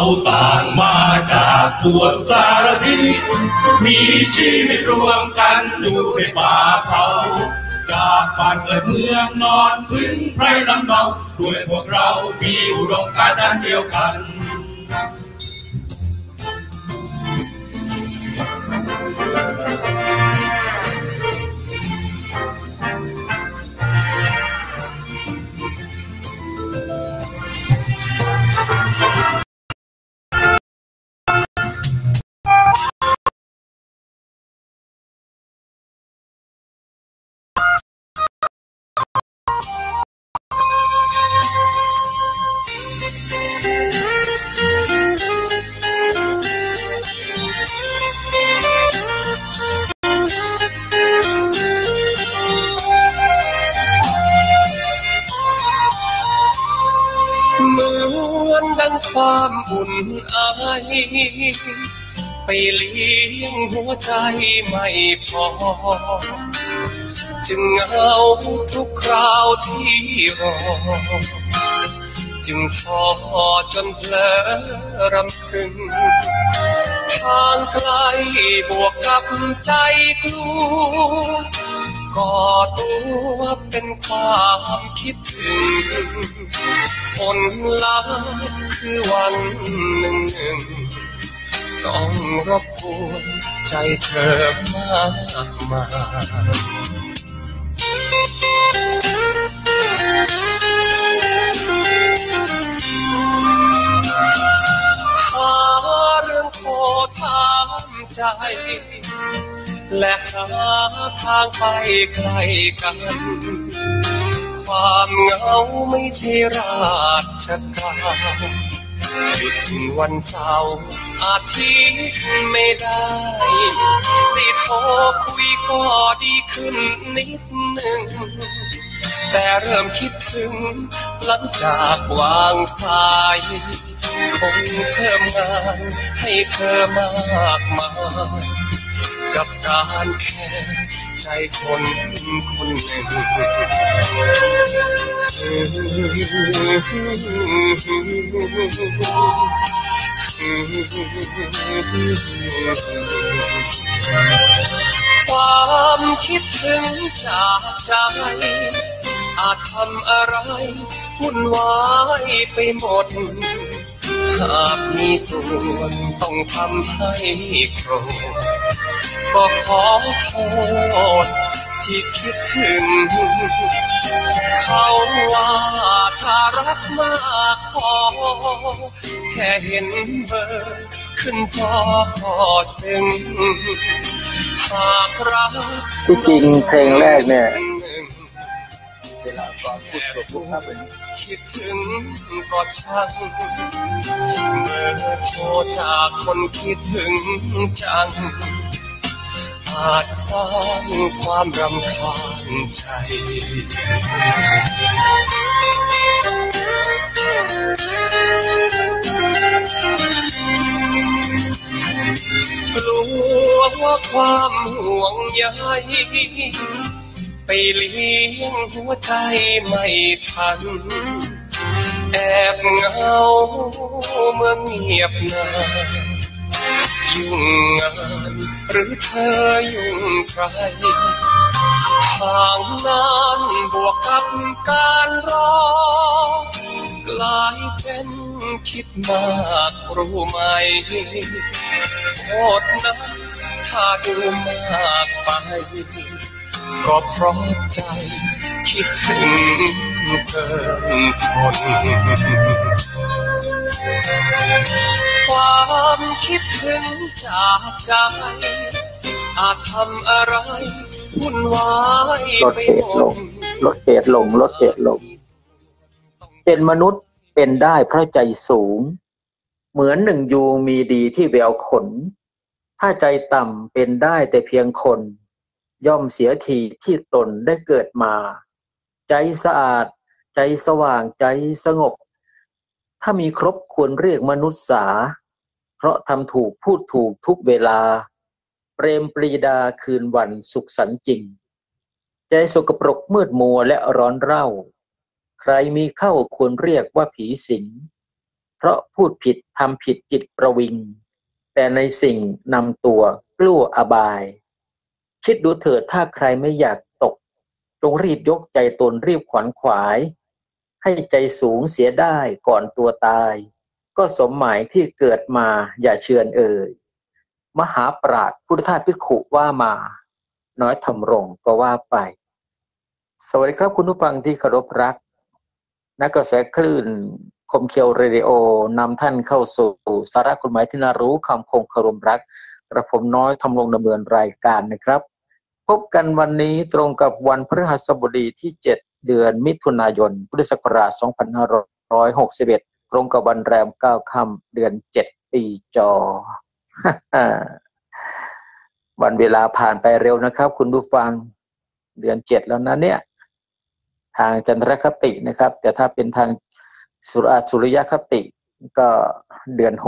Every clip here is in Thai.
ต่างมาจากทั่วสารทิศมีชีวิตรวมกันอยู่ในป่าเขาจากบ้านเกิดเมืองนอนพึ่งไพรลำเนาด้วยพวกเรามีอุดมการณ์อันเดียวกันความอุ่นไอไปเลี้ยงหัวใจไม่พอจึงเหงาทุกคราวที่รอจึงท้อจนเพลอรำพึงทางไกลบวกกับใจกลัวก่อตัวเป็นความคิดถึงผลลัพธ์คือวันหนึ่งต้องรบกวนใจเธอมากมายหาเรื่องโทรถามใจและหาทางไปไกลกันความเหงาไม่ใช่ราชการหยุดวันเสาร์อาทิตย์ไม่ได้ติดโทรคุยก็ดีขึ้นนิดหนึ่งแต่เริ่มคิดถึงหลังจากวางสายคงเพิ่มงานให้เธอมากมายกับการแค่ใจคนคนหนึ่งความคิดถึงจากใจอาจทำอะไรวุ่นวายไปหมดหากมีส่วนต้องทำให้โกรธก็ขอโทษที่คิดถึงเขาว่าถ้ารักมากพอแค่เห็นเบอร์ขึ้นจอก็ซึ้งหากรักที่จริงเพลงแรกเนี่ยเวลาก่อนพูดกับผู้เป็นคิดถึงก็ช่างเมื่อโทรจากคนคิดถึงจังอาจสร้างความรำคาญใจกลัวว่าความห่วงใยไปเลี้ยงหัวใจไม่ทันแอบเหงาเมื่อเงียบนานยุ่งงานหรือเธอยุ่งใครห่างนานบวกกับการรอกลายเป็นคิดมากรู้ไหมโทษนะถ้าดูมากไปก็เพราะใจคิดถึงเกินทนความคิดถึงจากใจอาจทำอะไรวุ่นวายไปหมดลดเหตุลงเป็นมนุษย์เป็นได้เพราะใจสูงเหมือนหนึ่งยูงมีดีที่แววขนถ้าใจต่ำเป็นได้แต่เพียงคนย่อมเสียทีที่ตนได้เกิดมาใจสะอาดใจสว่างใจสงบถ้ามีครบควรเรียกมนุษย์สาเพราะทำถูกพูดถูกทุกเวลาเปรมปรีดาคืนวันสุขสันต์จริงใจสกปรกมืดมัวและร้อนเร่าใครมีเข้าควรเรียกว่าผีสิงเพราะพูดผิดทำผิดจิตประวิงแต่ในสิ่งนำตัวกลัวอบายคิดดูเถิดถ้าใครไม่อยากตกจงรีบยกใจตนรีบขวนขวายให้ใจสูงเสียได้ก่อนตัวตายก็สมหมายที่เกิดมาอย่าเชือนเอ่ยมหาปราชญ์พุทธทาสภิกขุว่ามาน้อยทำรงก็ว่าไปสวัสดีครับคุณผู้ฟังที่เคารพรักนักกระแสคลื่นคมเคียวเรดิโอนำท่านเข้าสู่สาระกฎหมายที่น่ารู้คำคงคารมรักกระผมน้อยทำรงดำเนินรายการนะครับพบกันวันนี้ตรงกับวันพฤหัสบดีที่7เดือนมิถุนายนพุทธศักราช2561ตรงกับวันแรม9ค่ำเดือน7ปีจอ วันเวลาผ่านไปเร็วนะครับคุณผู้ฟังเดือน7แล้วนะเนี่ยทางจันทรคตินะครับแต่ถ้าเป็นทางสุริยคติก็เดือน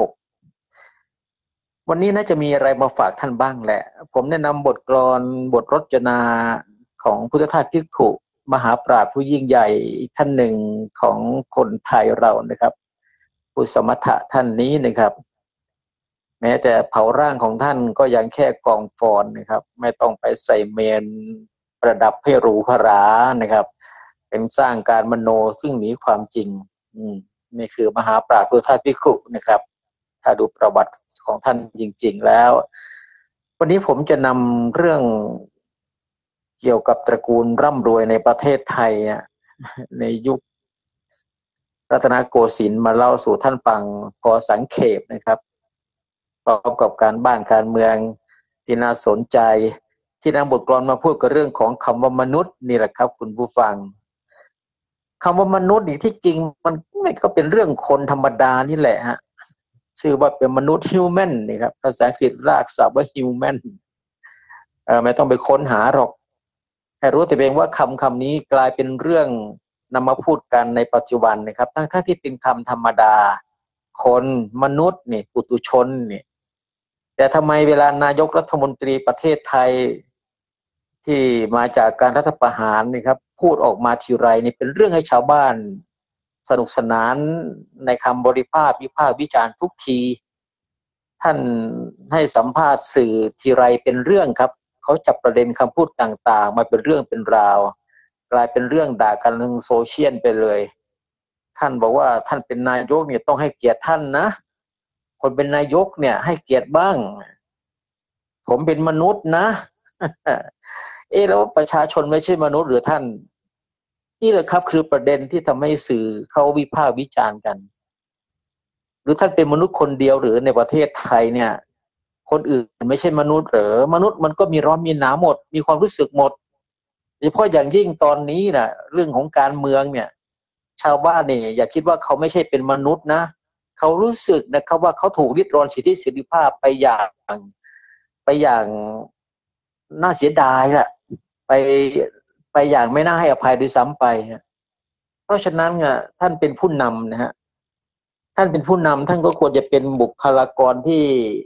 6วันนี้น่าจะมีอะไรมาฝากท่านบ้างแหละผมแนะนำบทกลอนบทรจนาของพุทธทาสภิกขุมหาปราชญ์ผู้ยิ่งใหญ่ท่านหนึ่งของคนไทยเรานะครับผู้สมถะท่านนี้นะครับแม้แต่เผาร่างของท่านก็ยังแค่กองฟอนนะครับไม่ต้องไปใส่เมนประดับให้หรูหรานะครับเป็นสร้างการมโนซึ่งหนีความจริงนี่คือมหาปราชญ์พุทธทาสภิกขุนะครับถ้าดูประวัติของท่านจริงๆแล้ววันนี้ผมจะนำเรื่องเกี่ยวกับตระกูลร่ำรวยในประเทศไทยในยุครัตนโกสินทร์มาเล่าสู่ท่านฟังพอสังเขปนะครับพร้อมกับการบ้านการเมืองที่น่าสนใจที่นำบทกลอนมาพูดกับเรื่องของคำว่ามนุษย์นี่แหละครับคุณผู้ฟังคำว่ามนุษย์นี่ที่จริงมันก็เป็นเรื่องคนธรรมดานี่แหละฮะชื่อว่าเป็นมนุษย์ human นี่ครับภาษาอังกฤษรากศัพท์ว่า human ไม่ต้องไปค้นหาหรอกให้รู้แต่เพียงว่าคำนี้กลายเป็นเรื่องนำมาพูดกันในปัจจุบันนะครับทั้งที่เป็นคำธรรมดาคนมนุษย์นี่ปุถุชนนี่แต่ทำไมเวลานายกรัฐมนตรีประเทศไทยที่มาจากการรัฐประหารนี่ครับพูดออกมาทีไรนี่เป็นเรื่องให้ชาวบ้านสนุกสนานในคำบริภาควิพากษ์วิจารณ์ทุกทีท่านให้สัมภาษณ์สื่อทีไรเป็นเรื่องครับเขาจับประเด็นคำพูดต่างๆมาเป็นเรื่องเป็นราวกลายเป็นเรื่องด่ากันทางโซเชียลไปเลยท่านบอกว่าท่านเป็นนายกเนี่ยต้องให้เกียรติท่านนะคนเป็นนายกเนี่ยให้เกียรติบ้างผมเป็นมนุษย์นะแล้วประชาชนไม่ใช่มนุษย์หรือท่านนี่แหละครับคือประเด็นที่ทำให้สื่อเขาวิพากษ์วิจารณ์กันหรือท่านเป็นมนุษย์คนเดียวหรือในประเทศไทยเนี่ยคนอื่นไม่ใช่มนุษย์หรือมนุษย์มันก็มีร้อนมีหนาวหมดมีความรู้สึกหมดโดยเฉพาะอย่างยิ่งตอนนี้นะเรื่องของการเมืองเนี่ยชาวบ้านเนี่ยอย่าคิดว่าเขาไม่ใช่เป็นมนุษย์นะเขารู้สึกนะครับว่าเขาถูกริดรอนสิทธิเสรีภาพไปอย่างน่าเสียดายแหละไปอย่างไม่น่าให้อภัยด้วยซ้ำไปเพราะฉะนั้นท่านเป็นผู้นำนะฮะท่านเป็นผู้นำท่านก็ควรจะเป็นบุคลากรที่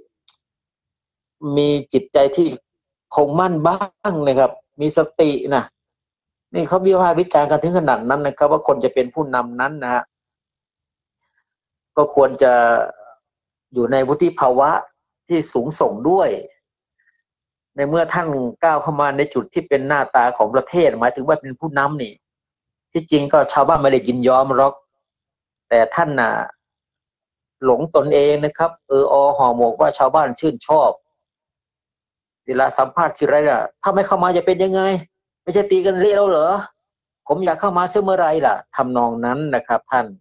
มีจิตใจที่คงมั่นบ้างนะครับมีสตินะนี่เขาวิพากษ์วิจารณ์กันถึงขนาดนั้นนะครับว่าคนจะเป็นผู้นำนั้นนะฮะก็ควรจะอยู่ในวุฒิภาวะที่สูงส่งด้วยในเมื่อท่านก้าวเข้ามาในจุดที่เป็นหน้าตาของประเทศหมายถึงว่าเป็นผู้นำนี่ที่จริงก็ชาวบ้านไม่ได้ยินยอมหรอกแต่ท่านน่ะหลงตนเองนะครับห่อหมกว่าชาวบ้านชื่นชอบเวลาสัมภาษณ์ทีไรน่ะถ้าไม่เข้ามาจะเป็นยังไงไม่ใช่ตีกันเละแล้วเหรอผมอยากเข้ามาเมื่อไรล่ะทำนองนั้นนะครับท่าน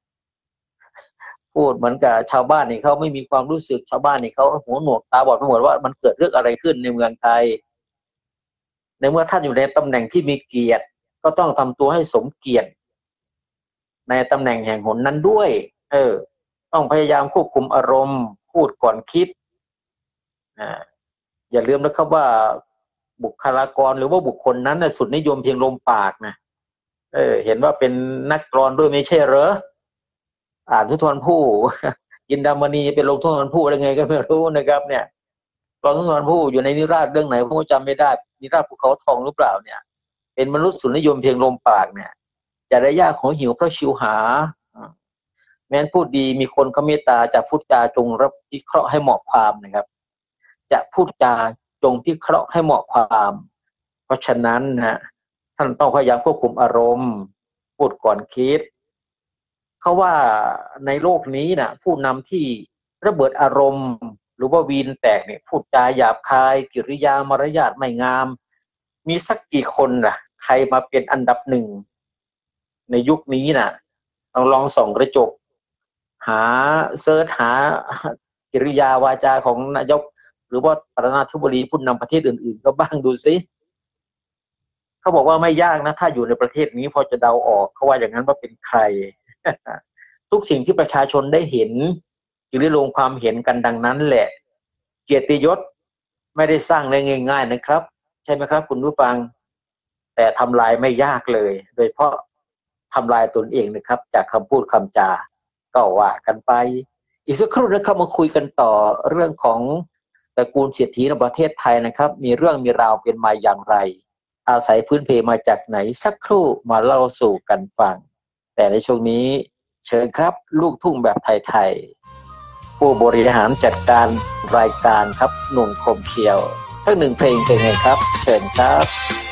พูดเหมือนกับชาวบ้านนี่เขาไม่มีความรู้สึกชาวบ้านนี่เขาหัวหนวกตาบอดไปหมดว่ามันเกิดเรื่องอะไรขึ้นในเมืองไทยในเมื่อท่านอยู่ในตำแหน่งที่มีเกียรติก็ต้องทำตัวให้สมเกียรติในตำแหน่งแห่งหนนั้นด้วยต้องพยายามควบคุมอารมณ์พูดก่อนคิดอย่าลืมนะครับว่าบุคลากรหรือว่าบุคคลนั้นสุดนิยมเพียงลมปากนะเห็นว่าเป็นนักกลอนด้วยไม่ใช่เหรออ่านทุทวนผู้กินดามณีเป็นลงทุนผู้อะไรไงก็ไม่รู้นะครับเนี่ยกลอนทุทวนผู้อยู่ในนิราศเรื่องไหนผมก็จำไม่ได้นิราศภูเขาทองหรือเปล่าเนี่ยเป็นมนุษย์สุดนิยมเพียงลมปากเนี่ยจะได้ยากของหิวเพราะชิวหาแม้นพูดดีมีคนเขาเมตตาจะพูดจาจงรับพิเคราะห์ให้เหมาะความนะครับจะพูดจาจงพิเคราะห์ให้เหมาะความเพราะฉะนั้นนะท่านต้องพยายามควบคุมอารมณ์พูดก่อนคิดเขาว่าในโลกนี้นะผู้นำที่ระเบิดอารมณ์หรือว่าวีนแตกเนี่ยพูดจาหยาบคายกิริยามารยาทไม่งามมีสักกี่คนล่ะใครมาเป็นอันดับหนึ่งในยุคนี้นะลองส่องกระจกหาเสิร์ชหากิริยาวาจาของนายกหรือว่าประธานาธิบดีผู้นำประเทศอื่นๆก็บ้างดูสิเขาบอกว่าไม่ยากนะถ้าอยู่ในประเทศนี้พอจะเดาออกเขาว่าอย่างนั้นว่าเป็นใคร ทุกสิ่งที่ประชาชนได้เห็นจึงได้ลงความเห็นกันดังนั้นแหละเกียรติยศไม่ได้สร้างได้ง่ายๆนะครับใช่ไหมครับคุณผู้ฟังแต่ทำลายไม่ยากเลยโดยเฉพาะทำลายตนเองนะครับจากคำพูดคำจาก็ว่ากันไปอีกสักครู่นะครับมาคุยกันต่อเรื่องของตระกูลเศรษฐีในประเทศไทยนะครับมีเรื่องมีราวเป็นมาอย่างไรอาศัยพื้นเพมาจากไหนสักครู่มาเล่าสู่กันฟังแต่ในช่วงนี้เชิญครับลูกทุ่งแบบไทยๆผู้บริหารจัดการรายการครับหนุ่มคมเขียวสักหนึ่งเพลงเป็นไงครับเชิญครับ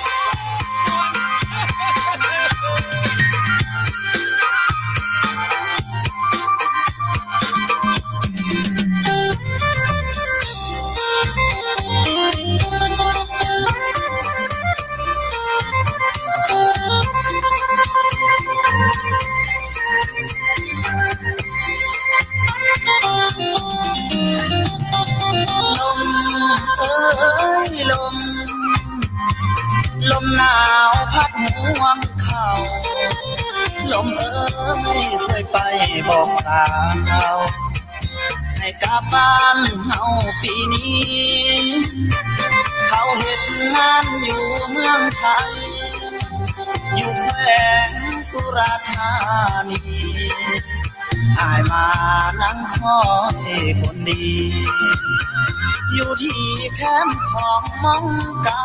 ลมหนาวพัดห่วงเขาลมช่วยไปบอกสาวให้กลับบ้านเฮาปีนี้เขาเฮ็ดงานอยู่เมืองไทยอยู่แขวงสุราษฎร์ธานีอายมานั่งคอยคนดีอยู่ที่แคมป์ของมองเก่า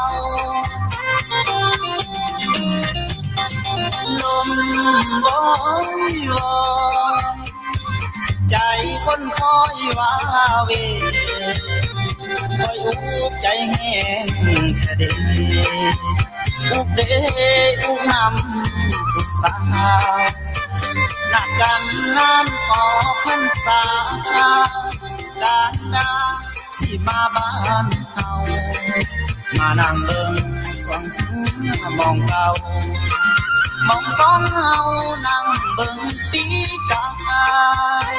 ลมโอยโอยใจคนคอยว่าเวคอยอุบใจแห้งแท้เดอุบเดอุบนำผู้สาวนักกันงานออกพรรษาการงานสิมาบ้านเฮามานั่งเบิ่งสองมองเก่ามองสองเฮานั่งเบิ่งปีกาย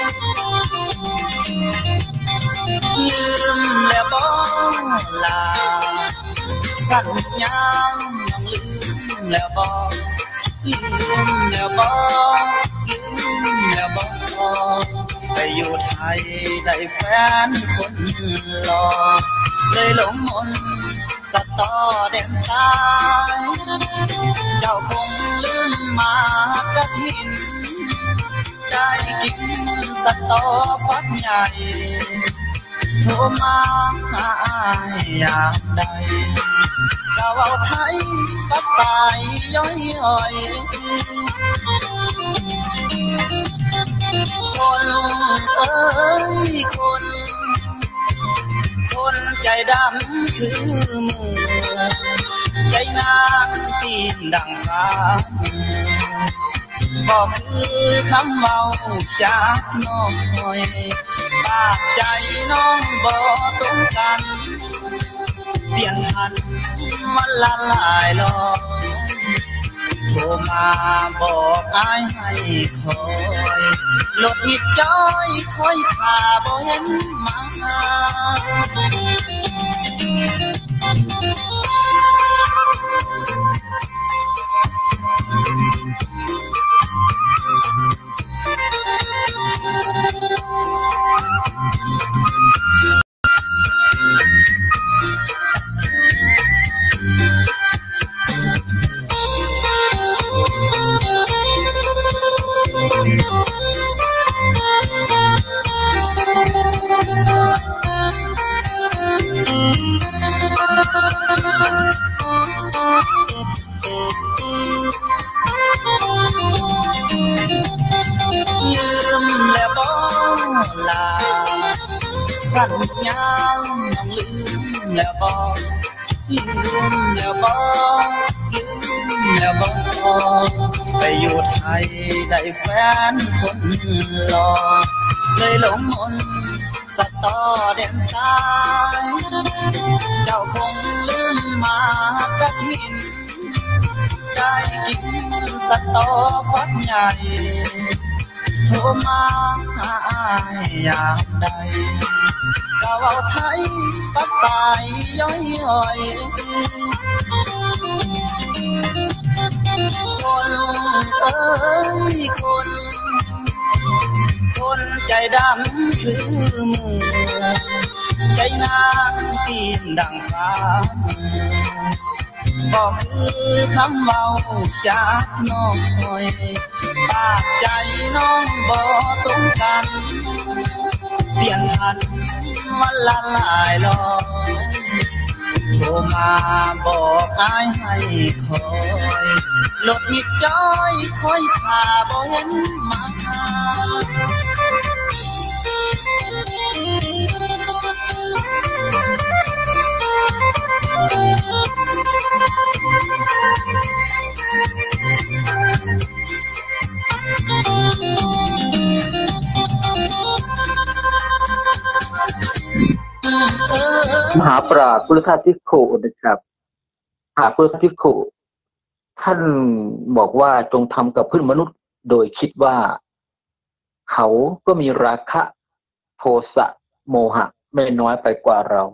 ลืมแล้วบ่ลาสัญญายังลืมแล้วบ่ลืมแล้วบ่ลืมแล้วบ่ไปอยู่ไทยได้แฟนคนหล่อเลยหลงมนต์สะตอเด่นตายเจ้าคงลืมมากระถินได้กินสะตอฟักใหญ่โทรมาหาอ้ายยามใดก็เว้าไทยปักตายย้อยคนคนใจดำคือมือใจนางตีนดังฟ้าบอกคือคำเมาจากน้อยปากใจน้องบ่ตรงกันเปลี่ยนหันมันละลายลอยโทรมาบอกอ้ายให้คอยรถมิดจ้อยคอยท่าบ่เห็นมาลืมลืมแล้วบ่ลืมแล้วบ่ไปอยู่ไทยได้แฟนคนหล่อเลยหลงมนต์สะตอเด่นตายเจ้าคงลืมมากะทินได้กินสะตอฟักใหญ่โทรมาหาอ้ายยามใดก็เว้าไทยปักตายย้อยๆคนเอ้ยคนใจดำคือมือใจนางตีนดังฟ้าบอกคือคำเว้าจากน้อยปากใจน้องบ่ตรงกันเปลี่ยนทันมันละลายลอยโทรมาบอกอ้ายให้คอยหลดมิดจ้อยคอยท่าบ่เห็นมามหาปราชญ์พุทธทาสภิกขุนะครับมหาพุทธทาสภิกขุท่านบอกว่าจงทำกับเพื่อนมนุษย์โดยคิดว่าเขาก็มีราคะโทสะโมหะไม่น้อยไปกว่าเรา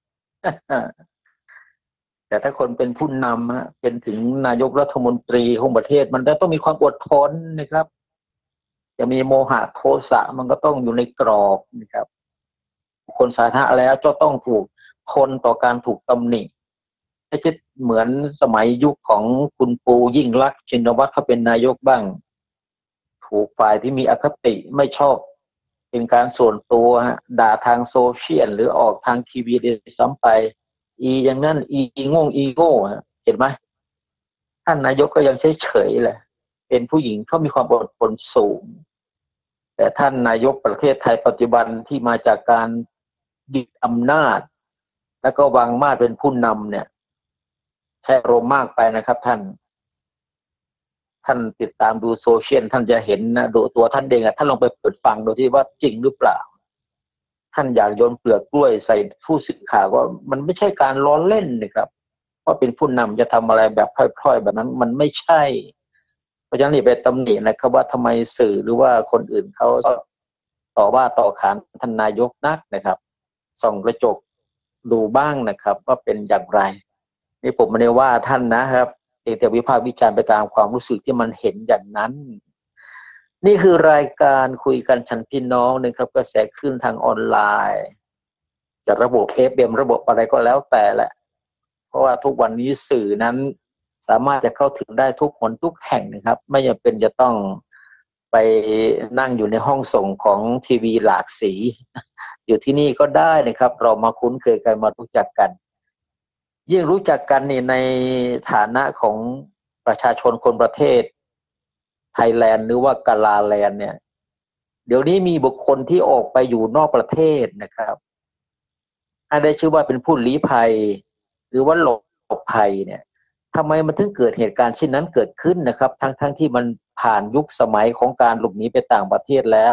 แต่ถ้าคนเป็นผู้นำเป็นถึงนายกรัฐมนตรีของประเทศมันต้องมีความอดทนนะครับจะมีโมหะโทสะมันก็ต้องอยู่ในกรอบนะครับคนสาธารณะแล้วจะต้องถูกทนต่อการถูกตำหนิไม่ใช่เหมือนสมัยยุคของคุณปูยิ่งลักษณ์ชินวัตรเขาเป็นนายกบ้างถูกฝ่ายที่มีอคติไม่ชอบเป็นการส่วนตัวด่าทางโซเชียลหรือออกทางทีวีได้ซ้ำไปอย่างนั้นอีโง่เห็นไหมท่านนายกก็ยังเฉยๆแหละเป็นผู้หญิงเขามีความอดทนสูงแต่ท่านนายกประเทศไทยปัจจุบันที่มาจากการยึดอำนาจแล้วก็วางมาดเป็นผู้นำเนี่ยใช้อารมณ์มากไปนะครับท่านติดตามดูโซเชียลท่านจะเห็นนะดูตัวท่านเองท่านลองไปเปิดฟังดูที่ว่าจริงหรือเปล่าท่านอยากโยนเปลือกกล้วยใส่ผู้สื่อข่าวว่ามันไม่ใช่การล้อเล่นนะครับเพราะเป็นผู้นำจะทำอะไรแบบพล่อยๆแบบนั้นมันไม่ใช่เพราะฉะนั้นนี่ไปตำหนินะครับว่าทำไมสื่อหรือว่าคนอื่นเขาต่อว่าต่อขานท่านนายกนักนะครับส่องกระจกดูบ้างนะครับว่าเป็นอย่างไรนี่ผมไม่ได้ว่าท่านนะครับแต่วิพากษ์วิจารณ์ไปตามความรู้สึกที่มันเห็นอย่างนั้นนี่คือรายการคุยกันฉันพี่น้องนะครับกระแสคลื่นทางออนไลน์จะระบบ FM ระบบอะไรก็แล้วแต่แหละเพราะว่าทุกวันนี้สื่อนั้นสามารถจะเข้าถึงได้ทุกคนทุกแห่งนะครับไม่จำเป็นจะต้องไปนั่งอยู่ในห้องส่งของทีวีหลากสีอยู่ที่นี่ก็ได้นะครับเรามาคุ้นเคยกันมารู้จักกันยิ่งรู้จักกันนี่ในฐานะของประชาชนคนประเทศไทยแลนด์หรือว่ากาลาแลนด์เนี่ยเดี๋ยวนี้มีบุคคลที่ออกไปอยู่นอกประเทศนะครับให้ได้ชื่อว่าเป็นผู้ลี้ภัยหรือว่าหลบภัยเนี่ยทำไมมันถึงเกิดเหตุการณ์เช่นนั้นเกิดขึ้นนะครับทั้งที่มันผ่านยุคสมัยของการหลบหนีไปต่างประเทศแล้ว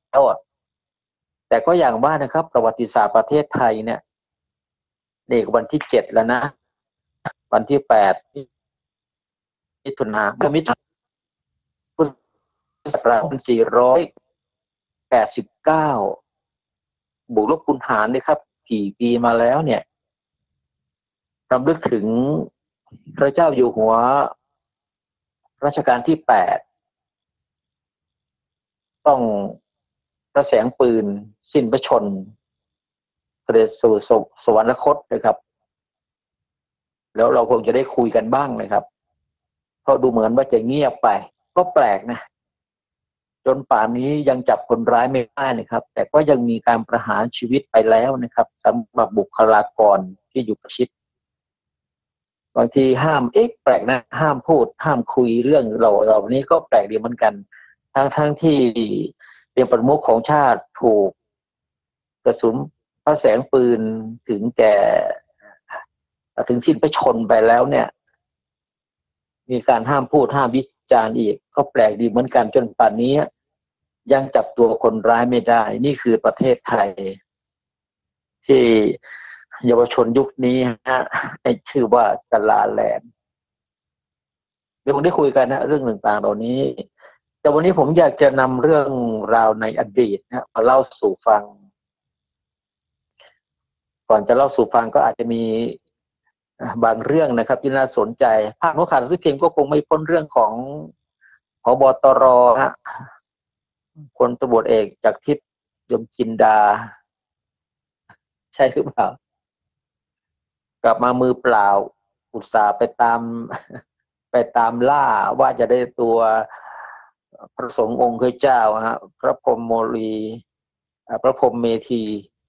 แต่ก็อย่างว่านะครับประวัติศาสตร์ประเทศไทยเนี่ยนี่วันที่7แล้วนะวันที่8มิถุนายนพุทธศักราช489บวกลบคูณหารนี่ครับกี่ปีมาแล้วเนี่ยรำลึกถึงพระเจ้าอยู่หัวรัชกาลที่8ต้องกระแสงปืนสิ้นพระชนม์เสด็จสู่สวรรคตนะครับแล้วเราคงจะได้คุยกันบ้างนะครับเพราะดูเหมือนว่าจะเงียบไปก็แปลกนะจนป่านนี้ยังจับคนร้ายไม่ได้นะครับแต่ก็ยังมีการประหารชีวิตไปแล้วนะครับสำหรับบุคลากรที่อยู่ประชิดบางทีห้ามแปลกนะห้ามพูดห้ามคุยเรื่องเรานี้ก็แปลกดีเหมือนกันทั้งที่เป็นประมุขของชาติถูกกระสุนพระแสงปืนถึงแก่ถึงสิ้นพระชนม์ไปแล้วเนี่ยมีการห้ามพูดห้ามวิจารณ์อีกก็แปลกดีเหมือนกันจนป่านนี้ยังจับตัวคนร้ายไม่ได้นี่คือประเทศไทยที่เยาวชนยุคนี้ให้ชื่อว่ากะลาแลนด์เดี๋ยวผมได้คุยกันนะเรื่องต่างๆเหล่านี้แต่วันนี้ผมอยากจะนำเรื่องราวในอดีตมาเล่าสู่ฟังก่อนจะเล่าสู่ฟังก็อาจจะมีบางเรื่องนะครับที่น่าสนใจภาคโน้ข่าวซึ่งเพียงก็คงไม่พ้นเรื่องของผบ.ตร.พลตำรวจเอกจากทิพย์ยมจินดาใช่หรือเปล่ากลับมามือเปล่าอุตส่าห์ไปตามล่าว่าจะได้ตัวพระสงฆ์องค์เจ้าพระพรหมโมลีพระพรหมเมธี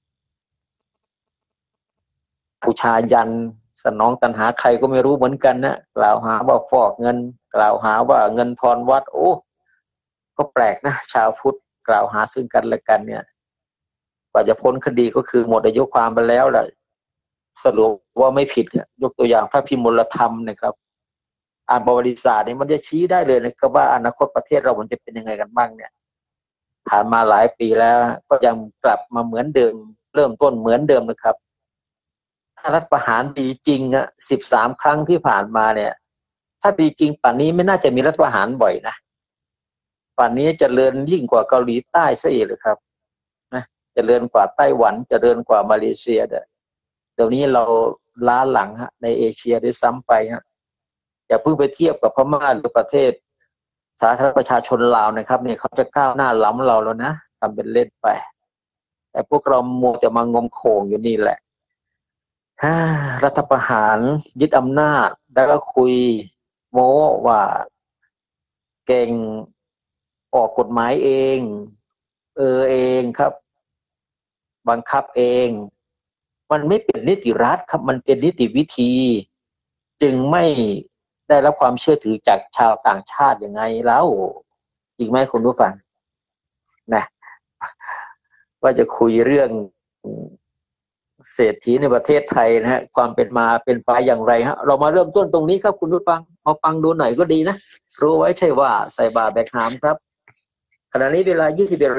บูชายันสนองตัณหาใครก็ไม่รู้เหมือนกันนะกล่าวหาว่าฟอกเงินกล่าวหาว่าเงินทอนวัดโอ้ก็แปลกนะชาวพุทธกล่าวหาซึ่งกันและกันเนี่ยกว่าจะพ้นคดีก็คือหมดอายุความไปแล้วแหละสรุปว่าไม่ผิดเนี่ยยกตัวอย่างพระพิมลธรรมนะครับอ่านประวัติศาสตร์เนี่ยมันจะชี้ได้เลยนะครับว่าอนาคตประเทศเรามันจะเป็นยังไงกันบ้างเนี่ยผ่านมาหลายปีแล้วก็ยังกลับมาเหมือนเดิมเริ่มต้นเหมือนเดิมนะครับถ้ารัฐประหารดีจริง13 ครั้งที่ผ่านมาเนี่ยถ้าดีจริงป่านนี้ไม่น่าจะมีรัฐประหารบ่อยนะป่านนี้เจริญยิ่งกว่าเกาหลีใต้ซะอีกเลยครับนะเจริญกว่าไต้หวันเจริญกว่ามาเลเซียเดี๋ยวนี้เราล้าหลังในเอเชียด้วยซ้ำไปอย่าเพิ่งไปเทียบกับพม่าหรือประเทศสาธารณประชาชนลาวนะครับเนี่ยเขาจะก้าวหน้าล้ำเราแล้วนะทำเป็นเล่นไปแต่พวกเรามัวจะมางมโขงอยู่นี่แหละรัฐประหารยึดอำนาจแล้วก็คุยโม้ว่าเก่งออกกฎหมายเองเองครับบังคับเองมันไม่เป็นนิติรัฐครับมันเป็นนิติวิธีจึงไม่ได้รับความเชื่อถือจากชาวต่างชาติยังไงแล้วจริงไหมคุณผู้ฟังนะว่าจะคุยเรื่องเศรษฐีในประเทศไทยนะฮะความเป็นมาเป็นไปอย่างไรเรามาเริ่มต้นตรงนี้ครับคุณผู้ฟังมาฟังดูหน่อยก็ดีนะรู้ไว้ใช่ว่าใส่บาแบกหามครับขณะนี้เวลา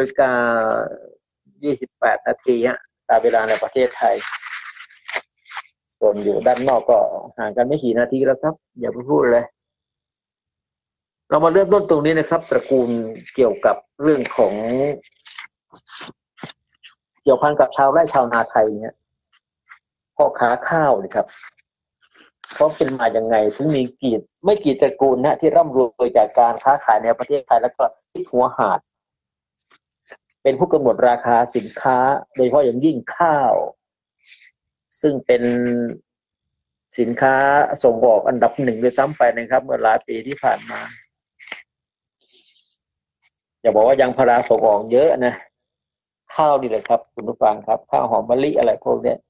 21:28 นาทีตามเวลาในประเทศไทยส่วนอยู่ด้านนอกก็ห่างกันไม่กี่นาทีแล้วครับอย่าไปพูดเลยเรามาเริ่มต้นตรงนี้นะครับตระกูลเกี่ยวกับเรื่องของเกี่ยวพันกับชาวไร่ชาวนาไทยเนี่ยพ่อค้าข้าวนี่ครับเขาเป็นมาอย่างไงถึงมีไม่กี่ตระกูลนะที่ร่ำรวยจากการค้าขายในประเทศไทยแล้วก็ที่หัวหาดเป็นผู้กำหนดราคาสินค้าโดยเฉพาะอย่างยิ่งข้าวซึ่งเป็นสินค้าส่งออกอันดับหนึ่งด้วยซ้ำไปนะครับเมื่อหลายปีที่ผ่านมาอย่าบอกว่ายางพาราส่งออกเยอะนะข้าวนี่แหละครับคุณผู้ฟังครับข้าวหอมมะลิอะไรพวกนี้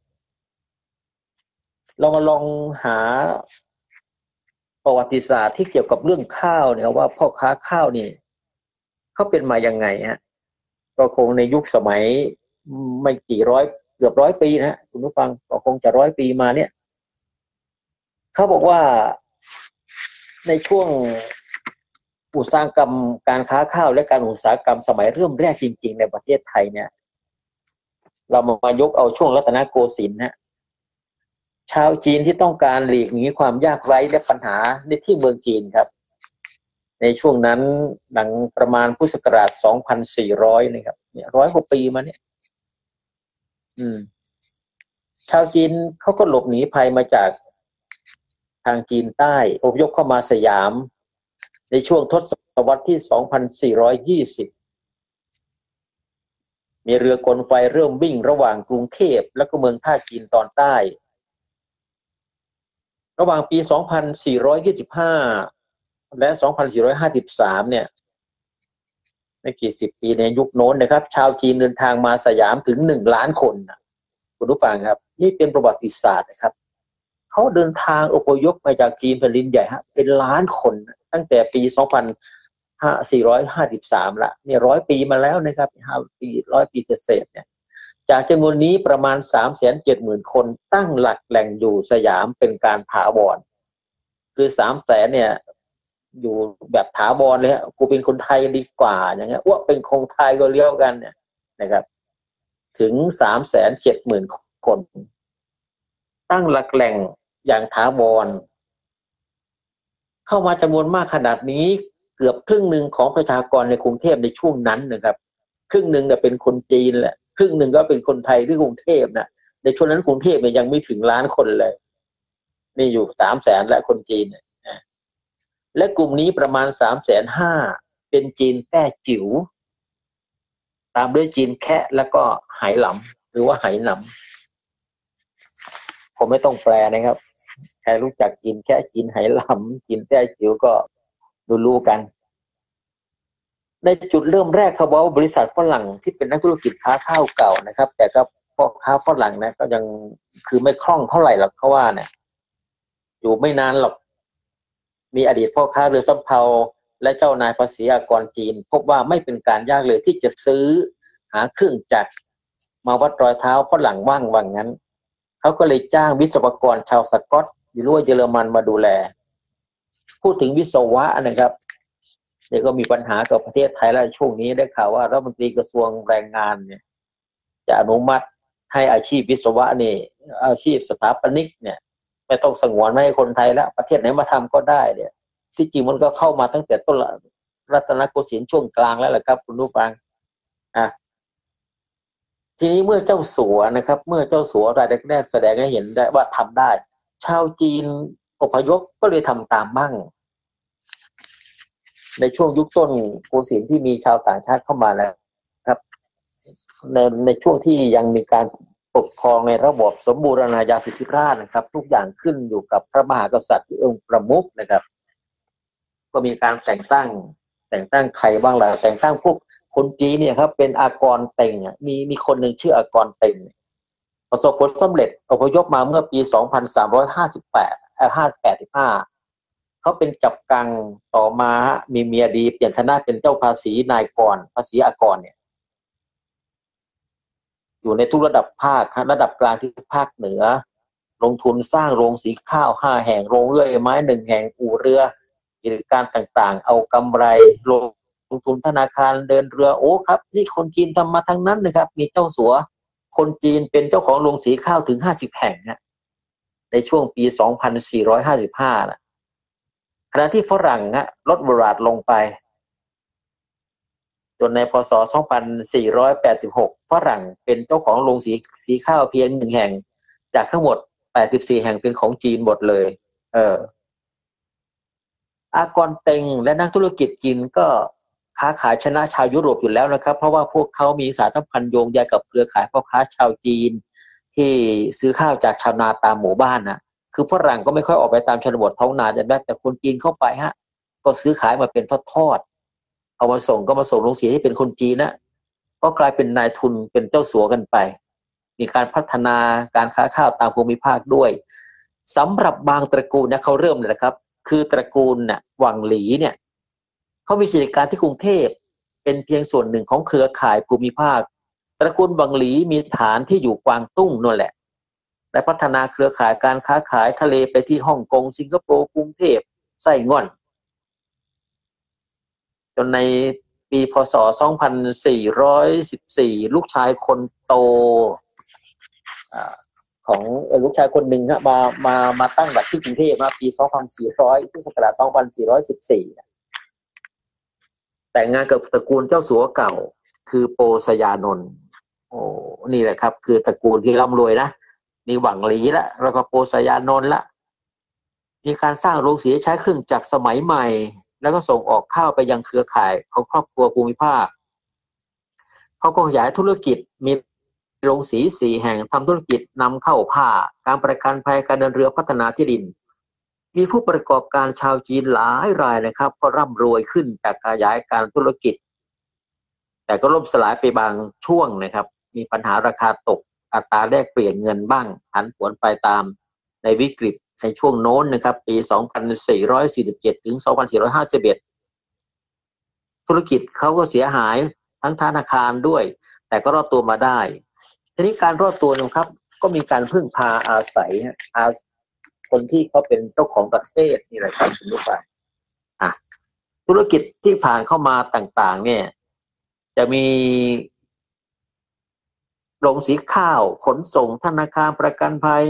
เรามาลองหาประวัติศาสตร์ที่เกี่ยวกับเรื่องข้าวเนี่ยว่าพ่อค้าข้าวนี่เขาเป็นมายังไงก็คงในยุคสมัยไม่กี่ร้อยเกือบ100 ปีนะคุณผู้ฟังก็คงจะ100 ปีมาเนี่ยเขาบอกว่าในช่วงอุตสาหกรรมการค้าข้าวและการอุตสาหกรรมสมัยเริ่มแรกจริงๆในประเทศไทยเนี่ยเรามายกเอาช่วงรัตนโกสินทร์ชาวจีนที่ต้องการหลีกหนีความยากไร้และปัญหาในที่เมืองจีนครับในช่วงนั้นหลังประมาณพุทธศักราช 2400 นะครับเนี่ย100 กว่าปีมาเนี่ยชาวจีนเขาก็หลบหนีภัยมาจากทางจีนใต้อพยพเข้ามาสยามในช่วงทศวรรษที่ 2420 มีเรือกลไฟเริ่มวิ่งระหว่างกรุงเทพและก็เมืองท่าจีนตอนใต้ระหว่างปี 2425 และ 2453 เนี่ยไม่กี่สิบปีในยุคโน้นนะครับชาวจีนเดินทางมาสยามถึง1 ล้านคนคุณผู้ฟังครับนี่เป็นประวัติศาสตร์นะครับเขาเดินทางอพยพมาจากจีนแผ่นดินใหญ่เป็นล้านคนตั้งแต่ปี 2453 ละเนี่ย100 ปีมาแล้วนะครับ100 ปีเศษเนี่ยจากจำนวนนี้ประมาณ 370,000 คนตั้งหลักแหล่งอยู่สยามเป็นการถาวรคือ300,000เนี่ยอยู่แบบถาวรเลยฮะกูเป็นคนไทยดีกว่าอย่างเงี้ยว่าเป็นคนไทยก็เลี้ยวกันเนี่ยนะครับถึง 370,000 คนตั้งหลักแหล่งอย่างถาวรเข้ามาจำนวนมากขนาดนี้เกือบครึ่งหนึ่งของประชากรในกรุงเทพในช่วงนั้นนะครับครึ่งหนึ่งเนี่ยเป็นคนจีนแหละครึ่งหนึ่งก็เป็นคนไทยที่กรุงเทพนะในช่วงนั้นกรุงเทพเนี่ยยังไม่ถึงล้านคนเลยนี่อยู่300,000และคนจีนเนี่ยและกลุ่มนี้ประมาณ350,000เป็นจีนแต้จิ๋วตามด้วยจีนแคะแล้วก็ไหหลำหรือว่าไหหนำผมไม่ต้องแปลนะครับใครรู้จักจีนแคะจีนไหหลำจีนแต้จิ๋วก็รู้กันในจุดเริ่มแรกเขาบอกว่าบริษัทฝรั่งที่เป็นนักธุรกิจค้าข้าวเก่านะครับแต่ก็พ่อค้าฝรั่งนะก็ยังคือไม่คล่องเท่าไหร่หรอกเขาว่าเนี่ยอยู่ไม่นานหรอกมีอดีตพ่อค้าเรือสำเภาและเจ้านายภาษีอากรจีนพบว่าไม่เป็นการยากเลยที่จะซื้อหาเครื่องจักรมาวัดรอยเท้าฝรั่งว่างว่างั้นเขาก็เลยจ้างวิศวกรชาวสกอตหรือว่าเยอรมันมาดูแลพูดถึงวิศวะนะครับเดี๋ยวก็มีปัญหากับประเทศไทยแล้วช่วงนี้ได้ข่าวว่ารัฐมนตรีกระทรวงแรงงานเนี่ยจะอนุมัติให้อาชีพวิศวะนี่อาชีพสถาปนิกเนี่ยไม่ต้องสงวนให้คนไทยแล้วประเทศไหนมาทำก็ได้เนี่ยที่จริงมันก็เข้ามาตั้งแต่ต้นรัตนโกสินทร์ช่วงกลางแล้วแหละครับคุณผู้ฟังทีนี้เมื่อเจ้าสัวนะครับเมื่อเจ้าสัวรายแรกแสดงให้เห็นได้ว่าทำได้ชาวจีนอพยพก็เลยทำตามบ้างในช่วงยุคต้นโกสินทร์ที่มีชาวต่างชาติเข้ามานะครับในช่วงที่ยังมีการปกครองในระบบสมบูรณาญาสิทธิราชนะครับทุกอย่างขึ้นอยู่กับพระมหากษัตริย์ที่องค์ประมุขนะครับก็มีการแต่งตั้งใครบ้างล่ะแต่งตั้งพวกคนจีนเนี่ยครับเป็นอากรเต็งมีคนหนึ่งชื่ออากรเต็งประสบผลสำเร็จอพยพมาเมื่อปี2358เขาเป็นจับกังต่อมามีเมียดีเปลี่ยนฐานะเป็นเจ้าภาษีนายกรภาษีอากรเนี่ยอยู่ในทุกระดับภาคระดับกลางที่ภาคเหนือลงทุนสร้างโรงสีข้าว5แห่งโรงเลื่อยไม้1แห่งอู่เรือกิจการต่างๆเอากำไรลงทุนธนาคารเดินเรือโอ้ครับนี่คนจีนทำมาทั้งนั้นนะครับมีเจ้าสัวคนจีนเป็นเจ้าของโรงสีข้าวถึง50แห่งในช่วงปี2455นะขณะที่ฝรั่งลดบราดลงไปจนในพศ2486ฝรั่งเป็นเจ้าของโรงสีข้าวเพียง1แห่งจากทั้งหมด84แห่งเป็นของจีนหมดเลยอากรเต็งและนักธุรกิจจีนก็ค้าขายชนะชาวยุโรปอยู่แล้วนะครับเพราะว่าพวกเขามีสายสัมพันธ์โยงใยกับเครือข่ายพ่อค้าชาวจีนที่ซื้อข้าวจากชาวนาตามหมู่บ้านนะคือฝรั่งก็ไม่ค่อยออกไปตามชนบทท้องนาแต่คนจีนเข้าไปก็ซื้อขายมาเป็นทอดๆเอามาส่งก็มาส่งโรงสีให้เป็นคนจีนนะก็กลายเป็นนายทุนเป็นเจ้าสัวกันไปมีการพัฒนาการค้าข้าวตามภูมิภาคด้วยสำหรับบางตระกูลเขาเริ่มเลยนะครับคือตระกูลหวังหลีเนี่ยเขามีกิจการที่กรุงเทพเป็นเพียงส่วนหนึ่งของเครือข่ายภูมิภาคตระกูลหวังหลีมีฐานที่อยู่กวางตุ้งนั่นแหละและพัฒนาเครือข่ายการค้าขายทะเลไปที่ฮ่องกงสิงคโปร์กรุงเทพไส้ง่อนจนในปีพ.ศ. 2414ลูกชายคนโตของลูกชายคนหนึ่งมาตั้งหลักที่กรุงเทพปี2400พุทธศักราช2414แต่งงานกับตระกูลเจ้าสัวเก่าคือโปสยานนท์โอ้นี่แหละครับคือตระกูลที่ร่ำรวยนะมีหวังหลีละแล้วก็โปสยานนท์ละมีการสร้างโรงสีใช้เครื่องจักรสมัยใหม่แล้วก็ส่งออกข้าวไปยังเครือข่ายของครอบครัวภูมิภาคเขาก็ขยายธุรกิจมีโรงสี4แห่งทำธุรกิจนำเข้าผ้าการประกันภัยการเดินเรือพัฒนาที่ดินมีผู้ประกอบการชาวจีนหลายรายนะครับก็ร่ำรวยขึ้นจากขยายการธุรกิจแต่ก็ล่มสลายไปบางช่วงนะครับมีปัญหาราคาตกอัตราแลกเปลี่ยนเงินบ้างผันผวนไปตามในวิกฤตในช่วงโน้นนะครับปี2447ถึง2451ธุรกิจเขาก็เสียหายทั้งธนาคารด้วยแต่ก็รอดตัวมาได้เททีนี้การรอดตัวนะครับก็มีการพึ่งพาอาศัยคนที่เขาเป็นเจ้าของประเทศนี่แหละครับคุณผู้ฟังธุรกิจที่ผ่านเข้ามาต่างๆเนี่ยจะมีโรงสีข้าวขนส่งธนาคารประกันภัย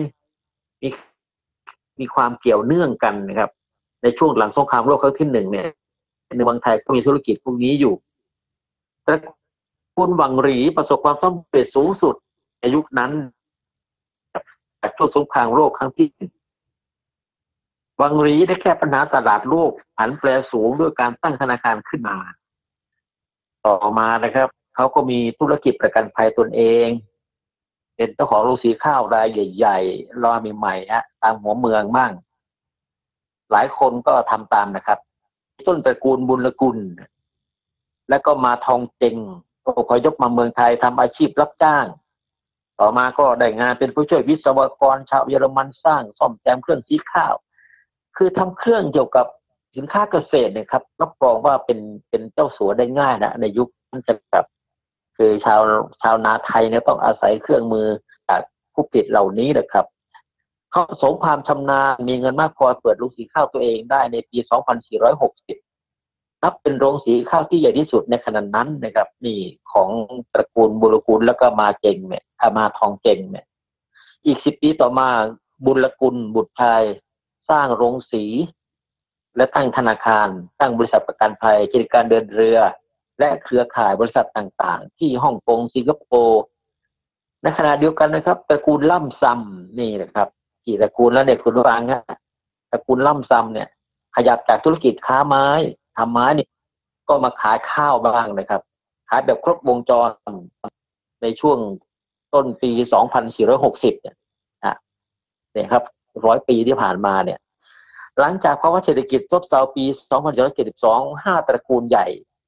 มีความเกี่ยวเนื่องกันนะครับในช่วงหลังสงครามโลกครั้งที่หนึ่งเนี่ยในเมืองไทยก็มีธุรกิจพวกนี้อยู่ตระกูลหวังหรีประสบความสำเร็จสูงสุดในยุคนั้นจากช่วงสงครามโลกครั้งที่หวังหรีได้แก้ปัญหาตลาดโลกผันแปรสูงด้วยการตั้งธนาคารขึ้นมาต่อมานะครับเขาก็มีธุรกิจประกันภัยตนเองเป็นเจ้าของโรงสีข้าวรายใหญ่ๆรอใหม่ๆตามหัวเมืองบ้างหลายคนก็ทำตามนะครับต้นตระกูลบุญกุลแล้วก็มาทองเจงก็ขอยกมาเมืองไทยทำอาชีพรับจ้างต่อมาก็ได้งานเป็นผู้ช่วยวิศวกรชาวเยอรมันสร้างซ่อมแซมเครื่องสีข้าวคือทำเครื่องเกี่ยวกับสินค้าเกษตรเนี่ยครับรับรองว่าเป็นเจ้าสัวได้ง่ายนะในยุคนั้นจะแบบคือชาวนาไทยเนี่ยต้องอาศัยเครื่องมือจากผู้ผลิตเหล่านี้นะครับเขาประสบความชำนาญมีเงินมากพอเปิดโรงสีข้าวตัวเองได้ในปี 2460 นับเป็นโรงสีข้าวที่ใหญ่ที่สุดในขณะนั้นนะครับนี่ของตระกูลบุญกุลแล้วก็มาเจงเนี่ยมาทองเจงเนี่ยอีก10 ปีต่อมาบุญกุลบุตรชายสร้างโรงสีและตั้งธนาคารตั้งบริษัทประกันภัยกิจการเดินเรือและเครือข่ายบริษัทต่างๆที่ฮ่องกงสิงคโปร์ในขณะเดียวกันนะครับตระกูลล่ำซำนี่นะครับกี่ตระกูลแล้วเนี่ยคุณฟังฮะตระกูลล่ำซำเนี่ยขยับจากธุรกิจค้าไม้ทำไม้นี่ก็มาขายข้าวบ้างนะครับขายแบบครบวงจรในช่วงต้นปี 2460 เนี่ยครับ100 ปีที่ผ่านมาเนี่ยหลังจากภาวะเศรษฐกิจซบเซาปี 2472 5 ตระกูลใหญ่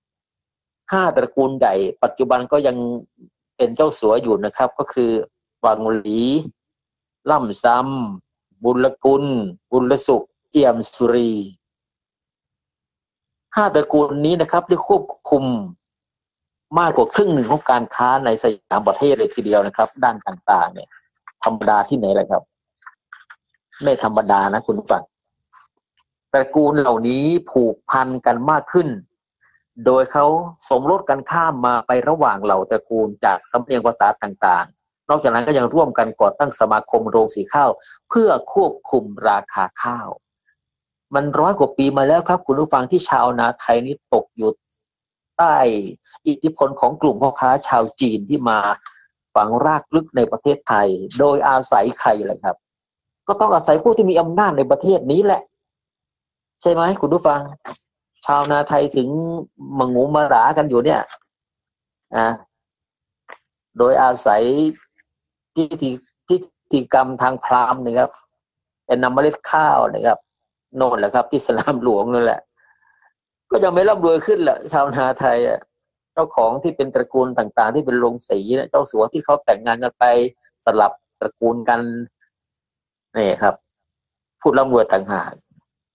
ปัจจุบันก็ยังเป็นเจ้าสัวอยู่นะครับก็คือหวังหลีล่ำซำบุญกุลบุญสุขเอี่ยมสุรี5 ตระกูลนี้นะครับได้ควบคุมมากกว่าครึ่งหนึ่งของการค้าในสยามประเทศเลยทีเดียวนะครับด้านต่างๆเนี่ยธรรมดาที่ไหนล่ะครับไม่ธรรมดานะคุณฟังตระกูลเหล่านี้ผูกพันกันมากขึ้นโดยเขาสมรสกันข้ามมาไประหว่างเหล่าตระกูลจากสำเนียงภาษาต่างๆนอกจากนั้นก็ยังร่วมกันก่อตั้งสมาคมโรงสีข้าวเพื่อควบคุมราคาข้าวมัน100 กว่าปีมาแล้วครับคุณผู้ฟังที่ชาวนาไทยนี้ตกอยู่ใต้อิทธิพลของกลุ่มพ่อค้าชาวจีนที่มาฝังรากลึกในประเทศไทยโดยอาศัยใครเลยครับก็ต้องอาศัยผู้ที่มีอำนาจในประเทศนี้แหละใช่ไหมคุณผู้ฟังชาวนาไทยถึงมังงูมาหรากันอยู่เนี่ยโดยอาศัยพิธีกรรมทางพราหมณ์นะครับเป็นนำเมล็ดข้าวนะครับโน่นแหละครับที่สนามหลวงนั่นแหละก็ยังไม่ร่ำรวยขึ้นแหละชาวนาไทยเจ้าของที่เป็นตระกูลต่างๆที่เป็นโรงสีเจ้าสัวที่เขาแต่งงานกันไปสลับตระกูลกันนี่ครับพูดร่ำรวยต่างหาก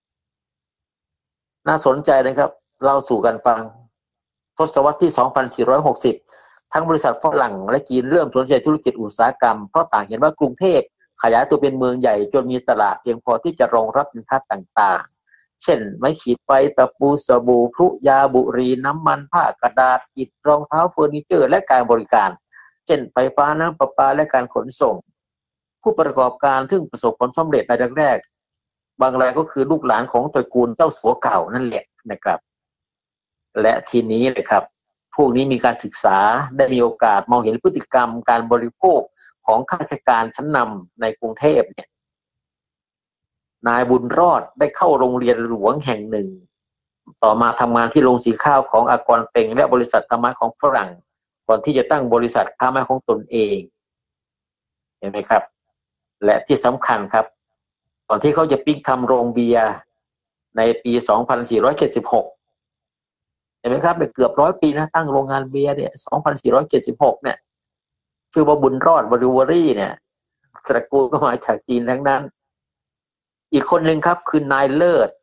น่าสนใจนะครับเล่าสู่กันฟังทศวรรษที่ 2460 ทั้งบริษัทฝรั่งและจีนเริ่มสนใจธุรกิจอุตสาหกรรมเพราะต่างเห็นว่ากรุงเทพขยายตัวเป็นเมืองใหญ่จนมีตลาดเพียงพอที่จะรองรับสินค้าต่างๆเช่นไม้ขีดไฟตะปูสบู่พลุยาบุหรี่น้ำมันผ้ากระดาษอิฐรองเท้าเฟอร์นิเจอร์และการบริการเช่นไฟฟ้าน้ำประปาและการขนส่งผู้ประกอบการซึ่งประสบผลสำเร็จในแรกๆบางรายก็คือลูกหลานของตระกูลเจ้าสัวเก่านั่นแหละนะครับและทีนี้เลยครับพวกนี้มีการศึกษาได้มีโอกาสมองเห็นพฤติกรรมการบริโภคของข้าราชการชั้นนำในกรุงเทพเนี่ยนายบุญรอดได้เข้าโรงเรียนหลวงแห่งหนึ่งต่อมาทำงานที่โรงสีข้าวของอากรเต็งและบริษัทค้าไม้ของฝรั่งก่อนที่จะตั้งบริษัทค้าไม้ของตนเองเห็นไหมครับและที่สำคัญครับก่อนที่เขาจะปิ๊กทำโรงเบียร์ในปี 2476 เห็นไหมครับเกือบ100 ปีนะตั้งโรงงานเบียร์เนี่ย 2476 เนี่ยชื่อว่าบุญรอดบริวอรี่เนี่ยตระกูลก็มาจากจีนทั้งนั้นอีกคนหนึ่งครับคือนายเลิศ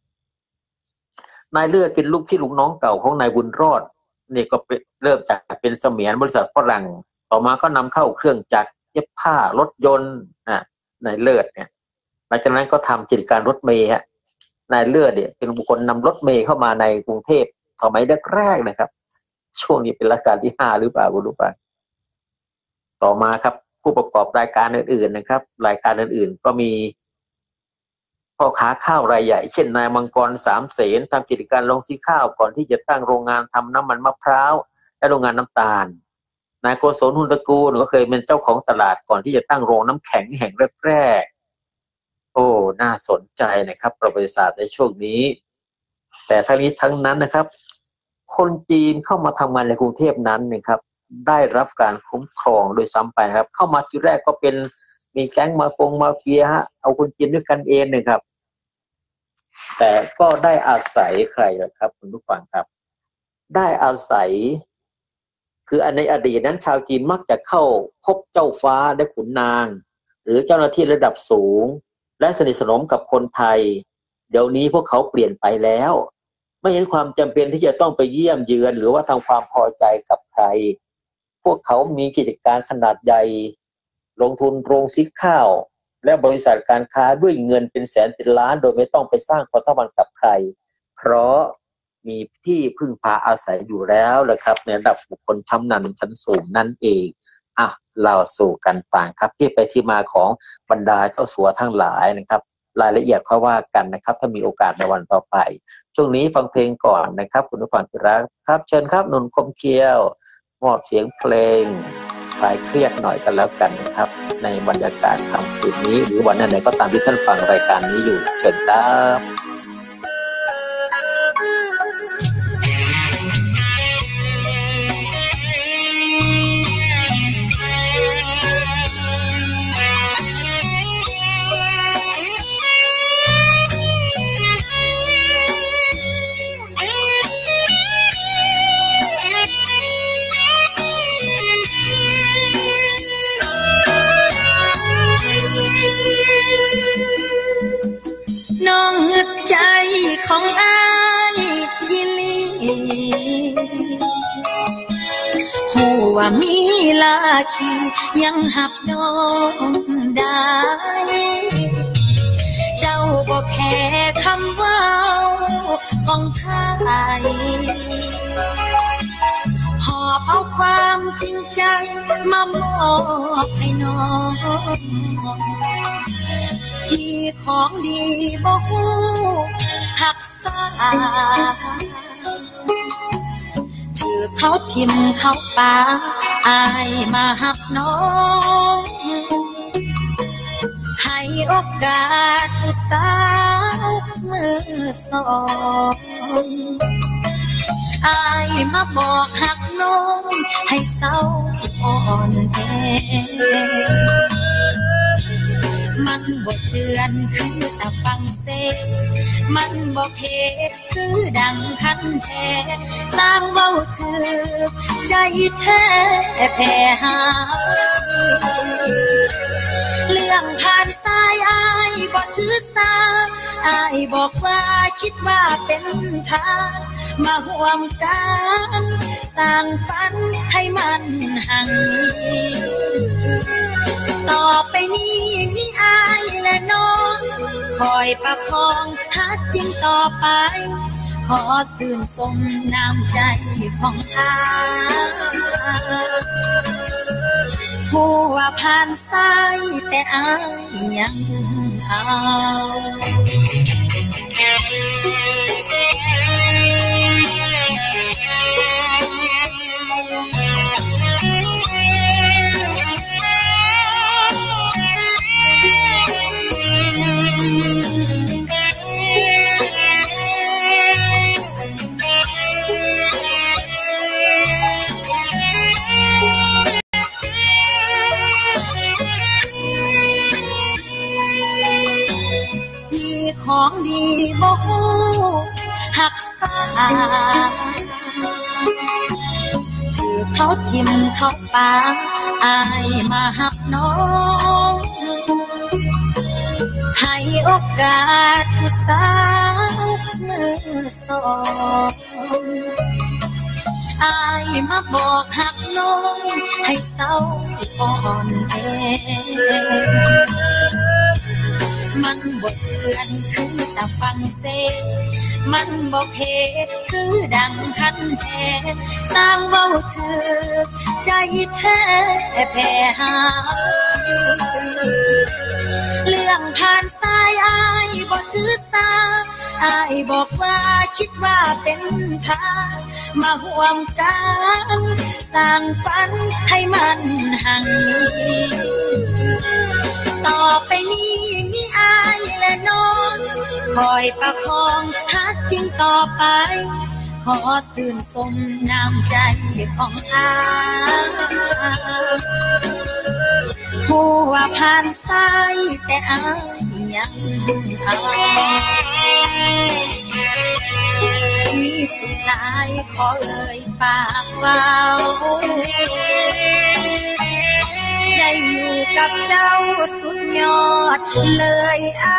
เป็นลูกพี่ลูกน้องเก่าของนายบุญรอดนี่ก็เริ่มจากเป็นเสมียนบริษัทฝรั่งต่อมาก็นำเข้าเครื่องจักรเย็บผ้ารถยนต์นายเลิศเนี่ยหลังจากนั้นก็ทำกิจการรถเมล์ฮะนายเลิศเนี่ยเป็นบุคคลนำรถเมล์เข้ามาในกรุงเทพสมัยแรกๆนะครับช่วงนี้เป็นรัชกาลที่5หรือเปล่าคุณผู้ฟังต่อมาครับผู้ประกอบรายการอื่นๆนะครับรายการอื่นๆก็มีพ่อค้าข้าวรายใหญ่เช่นนายมังกรสามเสนทำกิจการโรงสีข้าวก่อนที่จะตั้งโรงงานทำน้ำมันมะพร้าวและโรงงานน้ำตาลนายโกศล หุนตระกูลก็เคยเป็นเจ้าของตลาดก่อนที่จะตั้งโรงน้ำแข็งแห่งแรกๆโอ้น่าสนใจนะครับประวัติศาสตร์ในช่วงนี้แต่ทั้งนี้ทั้งนั้นนะครับคนจีนเข้ามาทำงานในกรุงเทพนั้นนะครับได้รับการคุ้มครองโดยซ้ำไปครับเข้ามาทีแรกก็เป็นมีแก๊งมาเฟียฮะเอาคนจีนด้วยกันเองนะครับแต่ก็ได้อาศัยใครล่ะครับคุณผู้ฟังครับได้อาศัยคือในอดีตนั้นชาวจีนมักจะเข้าพบเจ้าฟ้าและขุนนางหรือเจ้าหน้าที่ระดับสูงและสนิทสนมกับคนไทยเดี๋ยวนี้พวกเขาเปลี่ยนไปแล้วไม่เห็นความจำเป็นที่จะต้องไปเยี่ยมเยือนหรือว่าทำความพอใจกับใครพวกเขามีกิจการขนาดใหญ่ลงทุนโรงสีข้าวและบริษัทการค้าด้วยเงินเป็นแสนเป็นล้านโดยไม่ต้องไปสร้างความสัมพันธ์กับใครเพราะมีที่พึ่งพาอาศัยอยู่แล้วนะครับในระดับบุคคลชั้นนำชั้นสูงนั่นเองเราสู่กันฟังครับที่ไปที่มาของบรรดาเจ้าสัวทั้งหลายนะครับรายละเอียดค่อยว่ากันนะครับถ้ามีโอกาสในวันต่อไปช่วงนี้ฟังเพลงก่อนนะครับคุณผู้ฟังที่รักครับเชิญครับหนุ่มคมเคี้ยวมอบเสียงเพลงคลายเครียดหน่อยกันแล้วกันนะครับในบรรยากาศค่ำคืนนี้หรือวันไหนก็ตามที่ท่านฟังรายการนี้อยู่เชิญครับน้องใจของอ้ายยิลีหูว่ามีลาคียังหับน้องได้เจ้าบอกแค่คำว่าของไทยหอบเอาความจริงใจมามอบให้น้องมีของดีบ่ฮู้หักษาถือเขาทิ่มเขาป่าอายมาหักน้องให้โอกาสผู้สาวมือสองอายมาบอกหักน้องให้เศร้าอ่อนแอมันบ่เจือนคือตาฟังเสียงมันบ่เพชรคือดังคันแท้สร้างเว้าถือใจแท้แพ้หาเรื่องผ่านสายอายบ่ถือสาอายบอกว่าคิดว่าเป็นทางมาห่วมกันสร้างฝันให้มันหั่งต่อไปนี้มีอายและน้องคอยประคองฮักจริงต่อไปขอสื่นสมน้ำใจของอายผู้ว่าผ่านสายแต่อายยังเอาของดีบ่ฮู้หักษาถือเขาทิ่มเขาป่าอายมาหักน้องให้โอกาสผู้สาวมือสองอายมาบอกหักน้องให้เศร้าอ่อนแอมันบ่เตือนคือแต่ฟังเสียงมันบ่เพดคือดังคันแท้สร้างเว้าถึกใจแท้แพ้หาเรื่องผ่านสายอายบ่ถือสาอายบอกว่าคิดว่าเป็นทางมาห่วมกันสร้างฝันให้มันห่างนี้ต่อไปนี้มีอายและน้องคอยประคองฮักจริงต่อไปขอซื่นสมน้ำใจของอายผู้ว่าผ่านสายแต่อายยังเอามีสุดท้ายขอเอ่ยปากเบาได้อยู่กับเจ้าสุดยอดเลย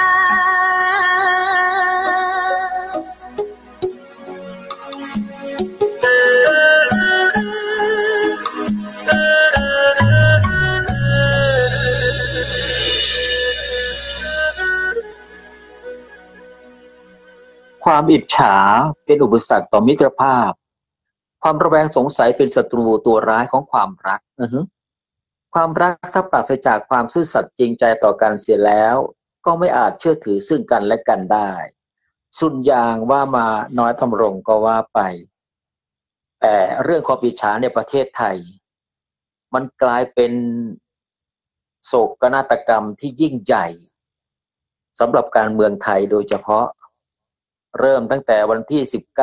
ความอิจฉาเป็นอุปสรรคต่อมิตรภาพความระแวงสงสัยเป็นศัตรูตัวร้ายของความรักความรักถ้าปราศจากความซื่อสัตย์จริงใจต่อกันเสียแล้วก็ไม่อาจเชื่อถือซึ่งกันและกันได้สุนยางว่ามาน้อยทำรงก็ว่าไปแต่เรื่องความอิจฉาในประเทศไทยมันกลายเป็นโศกนาฏกรรมที่ยิ่งใหญ่สำหรับการเมืองไทยโดยเฉพาะเริ่มตั้งแต่วันที่19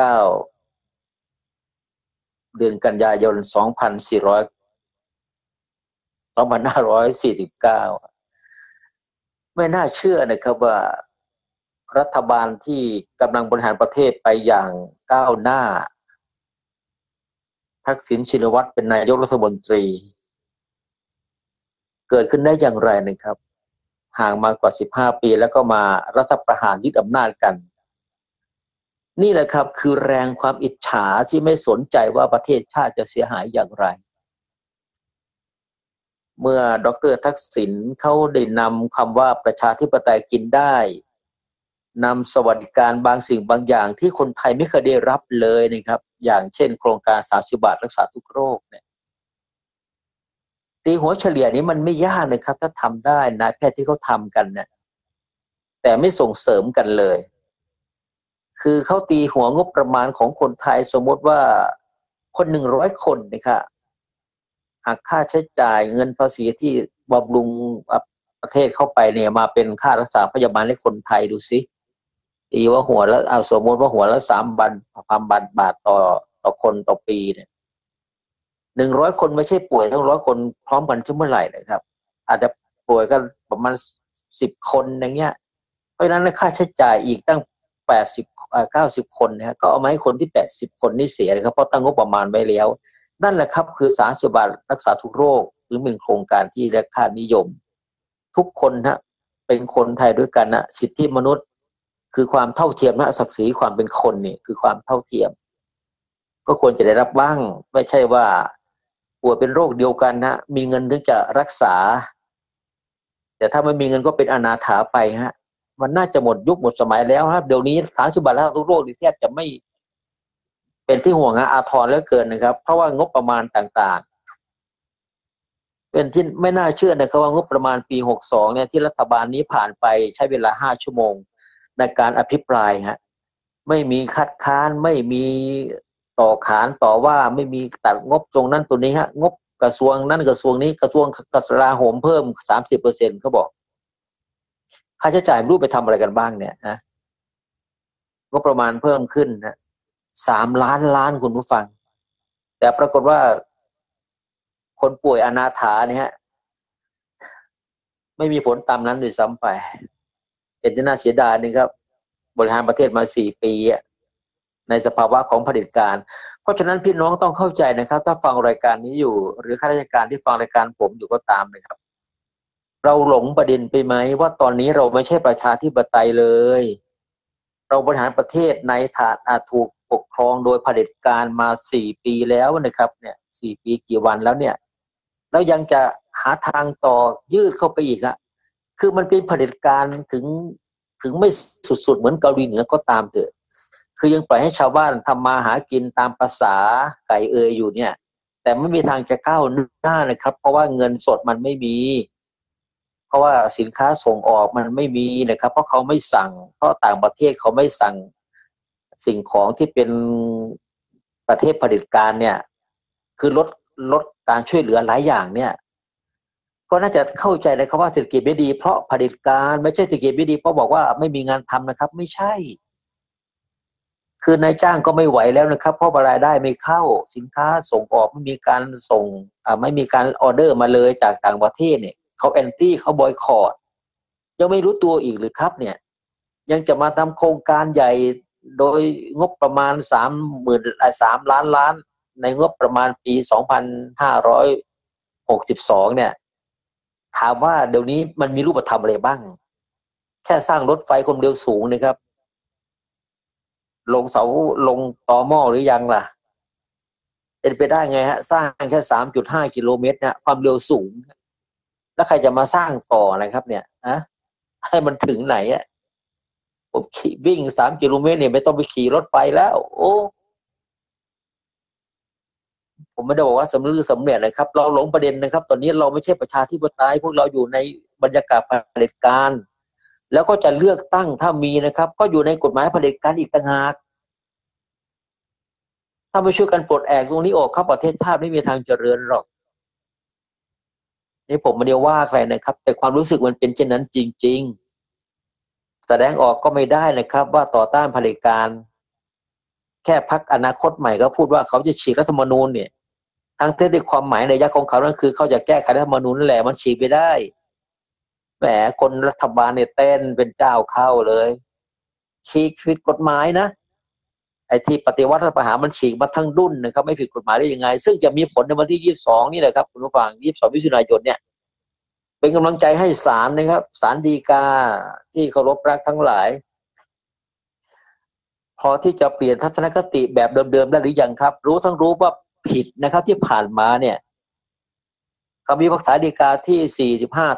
เดือนกันยายน2549ไม่น่าเชื่อนะครับว่ารัฐบาลที่กำลังบริหารประเทศไปอย่างก้าวหน้าทักษิณชินวัตรเป็นนายกรัฐมนตรีเกิดขึ้นได้อย่างไรนะครับห่างมากว่า15ปีแล้วก็มารัฐประหารยึดอำนาจกันนี่แหละครับคือแรงความอิจฉาที่ไม่สนใจว่าประเทศชาติจะเสียหายอย่างไรเมื่อดร.ทักษิณเขาได้นำคำว่าประชาธิปไตยกินได้นำสวัสดิการบางสิ่งบางอย่างที่คนไทยไม่เคยได้รับเลยนะครับอย่างเช่นโครงการ30 บาทรักษาทุกโรคเนี่ยตีหัวเฉลี่ยนี้มันไม่ยากเลยครับถ้าทำได้นายแพทย์ที่เขาทำกันเนี่ยแต่ไม่ส่งเสริมกันเลยคือเขาตีหัวงบประมาณของคนไทยสมมติว่าคน100คนนะครับหักค่าใช้จ่ายเงินภาษีที่บำรุงประเทศเข้าไปเนี่ยมาเป็นค่ารักษาพยาบาลให้คนไทยดูสิตีว่าหัวแล้วเอาสมมติว่าหัวละ3,000 บาทต่อคนต่อปีเนี่ย100คนไม่ใช่ป่วยทั้ง100คนพร้อมกันเมื่อไหร่นะครับอาจจะป่วยกันประมาณ10คนอย่างเงี้ยเพราะฉะนั้นค่าใช้จ่ายอีกตั้ง90คนนะฮะก็เอามาให้คนที่80คนนี่เสียเลยครับเพราะตั้งงบประมาณไว้แล้วนั่นแหละครับคือ30 บาทรักษาทุกโรคหรือเป็นโครงการที่ได้ค่านิยมทุกคนฮะเป็นคนไทยด้วยกันนะสิทธิมนุษย์คือความเท่าเทียมนะศักดิ์ศรีความเป็นคนนี่คือความเท่าเทียมก็ควรจะได้รับบ้างไม่ใช่ว่าป่วยเป็นโรคเดียวกันนะมีเงินถึงจะรักษาแต่ถ้าไม่มีเงินก็เป็นอนาถาไปฮะมันน่าจะหมดยุคหมดสมัยแล้วครับเดี๋ยวนี้30 บาทรักษาทุกโรคนี่แทบจะไม่เป็นที่ห่วงอาทรเหลือเกินนะครับเพราะว่างบประมาณต่างๆเป็นที่ไม่น่าเชื่อนะครับว่างบประมาณปี62เนี่ยที่รัฐบาลนี้ผ่านไปใช้เวลา5 ชั่วโมงในการอภิปรายฮะไม่มีคัดค้านไม่มีต่อขานต่อว่าไม่มีตัดงบตรงนั้นตัวนี้ฮะงบกระทรวงนั้นกระทรวงนี้กระทรวงกลาโหมเพิ่ม 30% เขาบอกค่าใช้จ่ายไม่รู้ไปทำอะไรกันบ้างเนี่ยนะงบประมาณเพิ่มขึ้นนะ3 ล้านล้านคุณผู้ฟังแต่ปรากฏว่าคนป่วยอนาถาเนี่ยฮะไม่มีผลตามนั้นด้วยซ้ำไปเป็นที่น่าเสียดายนี่ครับบริหารประเทศมา4 ปีในสภาวะของเผด็จการเพราะฉะนั้นพี่น้องต้องเข้าใจนะครับถ้าฟังรายการนี้อยู่หรือข้าราชการที่ฟังรายการผมอยู่ก็ตามนะครับเราหลงประเด็นไปไหมว่าตอนนี้เราไม่ใช่ประชาธิปไตยเลยเราบริหารประเทศในฐานถูกปกครองโดยเผด็จการมา4 ปีแล้วนะครับเนี่ย4 ปีกี่วันแล้วเนี่ยแล้วยังจะหาทางต่อยืดเข้าไปอีกอะคือมันเป็นเผด็จการถึงไม่สุดๆเหมือนเกาหลีเหนือก็ตามเถอะคือยังปล่อยให้ชาวบ้านทำมาหากินตามภาษาไก่เอยอยู่เนี่ยแต่ไม่มีทางจะก้าวหน้านะครับเพราะว่าเงินสดมันไม่มีเพราะว่าสินค้าส่งออกมันไม่มีนะครับเพราะเขาไม่สั่งเพราะต่างประเทศเขาไม่สั่งสิ่งของที่เป็นประเทศเผด็จการเนี่ยคือลดการช่วยเหลือหลายอย่างเนี่ยก็น่าจะเข้าใจเลยครับว่าเศรษฐกิจไม่ดีเพราะเผด็จการไม่ใช่เศรษฐกิจไม่ดีเพราะบอกว่าไม่มีงานทำนะครับไม่ใช่คือนายจ้างก็ไม่ไหวแล้วนะครับเพราะรายได้ไม่เข้าสินค้าส่งออกไม่มีการส่งไม่มีการออเดอร์มาเลยจากต่างประเทศเนี่ยเขาแอนตี้เขาบอยคอตยังไม่รู้ตัวอีกหรือครับเนี่ยยังจะมาทำโครงการใหญ่โดยงบประมาณ3 ล้านล้านในงบประมาณปี2562เนี่ยถามว่าเดี๋ยวนี้มันมีรูปธรรมอะไรบ้างแค่สร้างรถไฟความเร็วสูงนะครับลงเสาลงตอหม้อหรือยังล่ะเป็นไปได้ไงฮะสร้างแค่ 3.5 กิโลเมตรเนี่ยความเร็วสูงแล้วใครจะมาสร้างต่อนะครับเนี่ยให้มันถึงไหนอ่ะผมวิ่ง3 กิโลเมตรเนี่ยไม่ต้องไปขี่รถไฟแล้วโอ้ผมไม่ได้บอกว่าสำเร็จนะครับเราหลงประเด็นนะครับตอนนี้เราไม่ใช่ประชาธิปไตยพวกเราอยู่ในบรรยากาศเผด็จการแล้วก็จะเลือกตั้งถ้ามีนะครับก็อยู่ในกฎหมายเผด็จการอีกต่างหากถ้าไม่ช่วยกันปลดแอกตรงนี้ออกครับประเทศชาติไม่มีทางเจริญหรอกนี่ผมไม่ได้ว่าใครนะครับแต่ความรู้สึกมันเป็นเช่นนั้นจริงๆแสดงออกก็ไม่ได้นะครับว่าต่อต้านเผด็จการแค่พรรคอนาคตใหม่ก็พูดว่าเขาจะฉีกรัฐธรรมนูญเนี่ยทั้งที่ความหมายในยักษ์ของเขานั่นคือเขาจะแก้ไขรัฐธรรมนูญนั่นแหละมันฉีกไปได้แหมคนรัฐบาลเนี่ยเต้นเป็นเจ้าเข้าเลยฉีกผิดกฎหมายนะไอ้ที่ปฏิวัติรัฐประหารมันฉีกมาทั้งดุ้นนะครับไม่ผิดกฎหมายได้ยังไงซึ่งจะมีผลในวันที่22นี่แหละครับคุณผู้ฟัง22 มิถุนายนเนี่ยเป็นกำลังใจให้ศาลนะครับศาลฎีกาที่เคารพรักทั้งหลายพอที่จะเปลี่ยนทัศนคติแบบเดิมๆได้หรือยังครับรู้ว่าผิดนะครับที่ผ่านมาเนี่ยคำพิพากษาฎีกาที่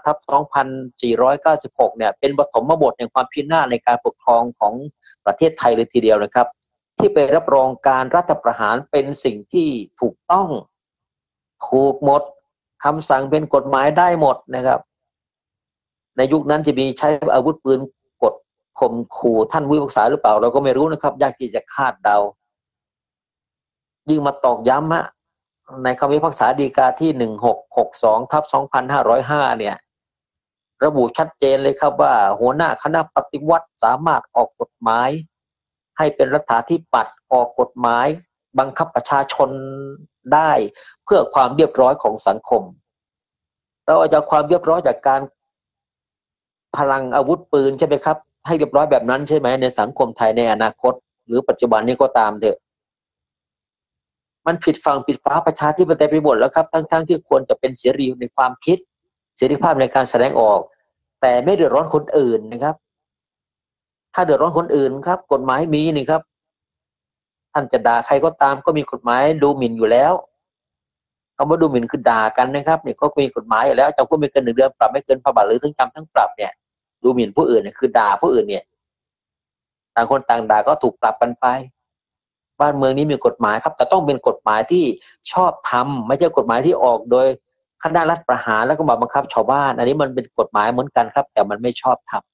45/2496เนี่ยเป็นปฐมบทแห่งความพินาศในการปกครองของประเทศไทยเลยทีเดียวนะครับที่ไปรับรองการรัฐประหารเป็นสิ่งที่ถูกต้องถูกหมดคำสั่งเป็นกฎหมายได้หมดนะครับในยุคนั้นจะมีใช้อาวุธปืนกดข่มขู่ท่านผู้พิพากษาหรือเปล่าเราก็ไม่รู้นะครับยากที่จะคาดเดายิ่งมาตอกย้ำในคำพิพากษาฎีกาที่1662/2505เนี่ยระบุชัดเจนเลยครับว่าหัวหน้าคณะปฏิวัติสามารถออกกฎหมายให้เป็นรัฐาธิปัตย์ออกกฎหมายบังคับประชาชนได้เพื่อความเรียบร้อยของสังคมเราจะความเรียบร้อยจากการพลังอาวุธปืนใช่ไหมครับให้เรียบร้อยแบบนั้นใช่ไหมในสังคมไทยในอนาคตหรือปัจจุบันนี้ก็ตามเถอะมันผิดฝั่งผิดฟ้าประชาธิปไตยไปหมดแล้วครับทั้งที่ควรจะเป็นเสรีในความคิดเสรีภาพในการแสดงออกแต่ไม่เดือดร้อนคนอื่นนะครับถ้าเดือดร้อนคนอื่นครับกฎหมายมีนี่ครับท่านจะด่าใครก็ตามก็มีกฎหมายดูหมิ่นอยู่แล้วคำว่าดูหมิ่นคือด่ากันนะครับนี่ก็มีกฎหมายอยู่แล้วจำคุกไม่เกิน1 เดือนปรับไม่เกินพันบาทหรือทั้งจำทั้งปรับเนี่ยดูหมิ่นผู้อื่นเนี่ยคือด่าผู้อื่นเนี่ยต่างคนต่างด่าก็ถูกปรับกันไปบ้านเมืองนี้มีกฎหมายครับแต่ต้องเป็นกฎหมายที่ชอบธรรมไม่ใช่กฎหมายที่ออกโดยคณะรัฐประหารแล้วก็บังคับชาวบ้านอันนี้มันเป็นกฎหมายเหมือนกันครับแต่มันไม่ชอบธรรม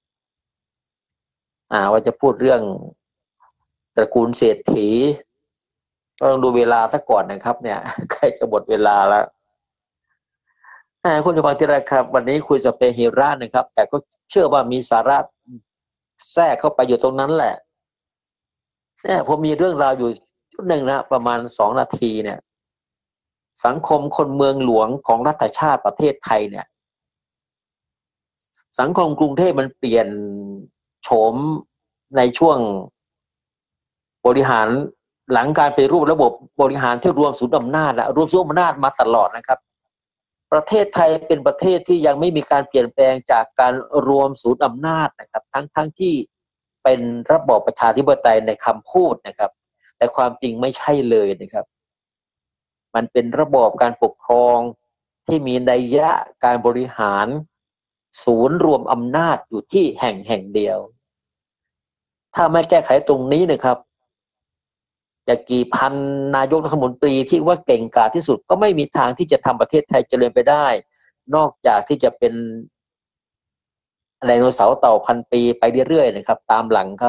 ว่าจะพูดเรื่องตระกูลเศรษฐีก็ต้องดูเวลาซะก่อนนะครับเนี่ยใกล้จะหมดเวลาแล้วคุณผู้ฟังที่รักครับวันนี้คุยสเปเฮรานะครับแต่ก็เชื่อว่ามีสาระแทรกเข้าไปอยู่ตรงนั้นแหละเนี่ยผมมีเรื่องราวอยู่ชุดหนึ่งนะประมาณ2 นาทีเนี่ยสังคมคนเมืองหลวงของรัฐชาติประเทศไทยเนี่ยสังคมกรุงเทพมันเปลี่ยนโฉมในช่วงบริหารหลังการปฏิรูประบบบริหารที่รวมศูนย์อำนาจรวมศูนย์อำนาจมาตลอดนะครับประเทศไทยเป็นประเทศที่ยังไม่มีการเปลี่ยนแปลงจากการรวมศูนย์อำนาจนะครับทั้งที่เป็นระบอบประชาธิปไตยในคำพูดนะครับแต่ความจริงไม่ใช่เลยนะครับมันเป็นระบอบการปกครองที่มีนัยยะการบริหารศูนย์รวมอำนาจอยู่ที่แห่งเดียวถ้าไม่แก้ไขตรงนี้นะครับจะกี่พันนายกรัฐมนตรีที่ว่าเก่งกาจที่สุดก็ไม่มีทางที่จะทำประเทศไทยเจริญไปได้นอกจากที่จะเป็นไดโนเสาร์เต่าพันปีไปเรื่อยๆนะครับตามหลัง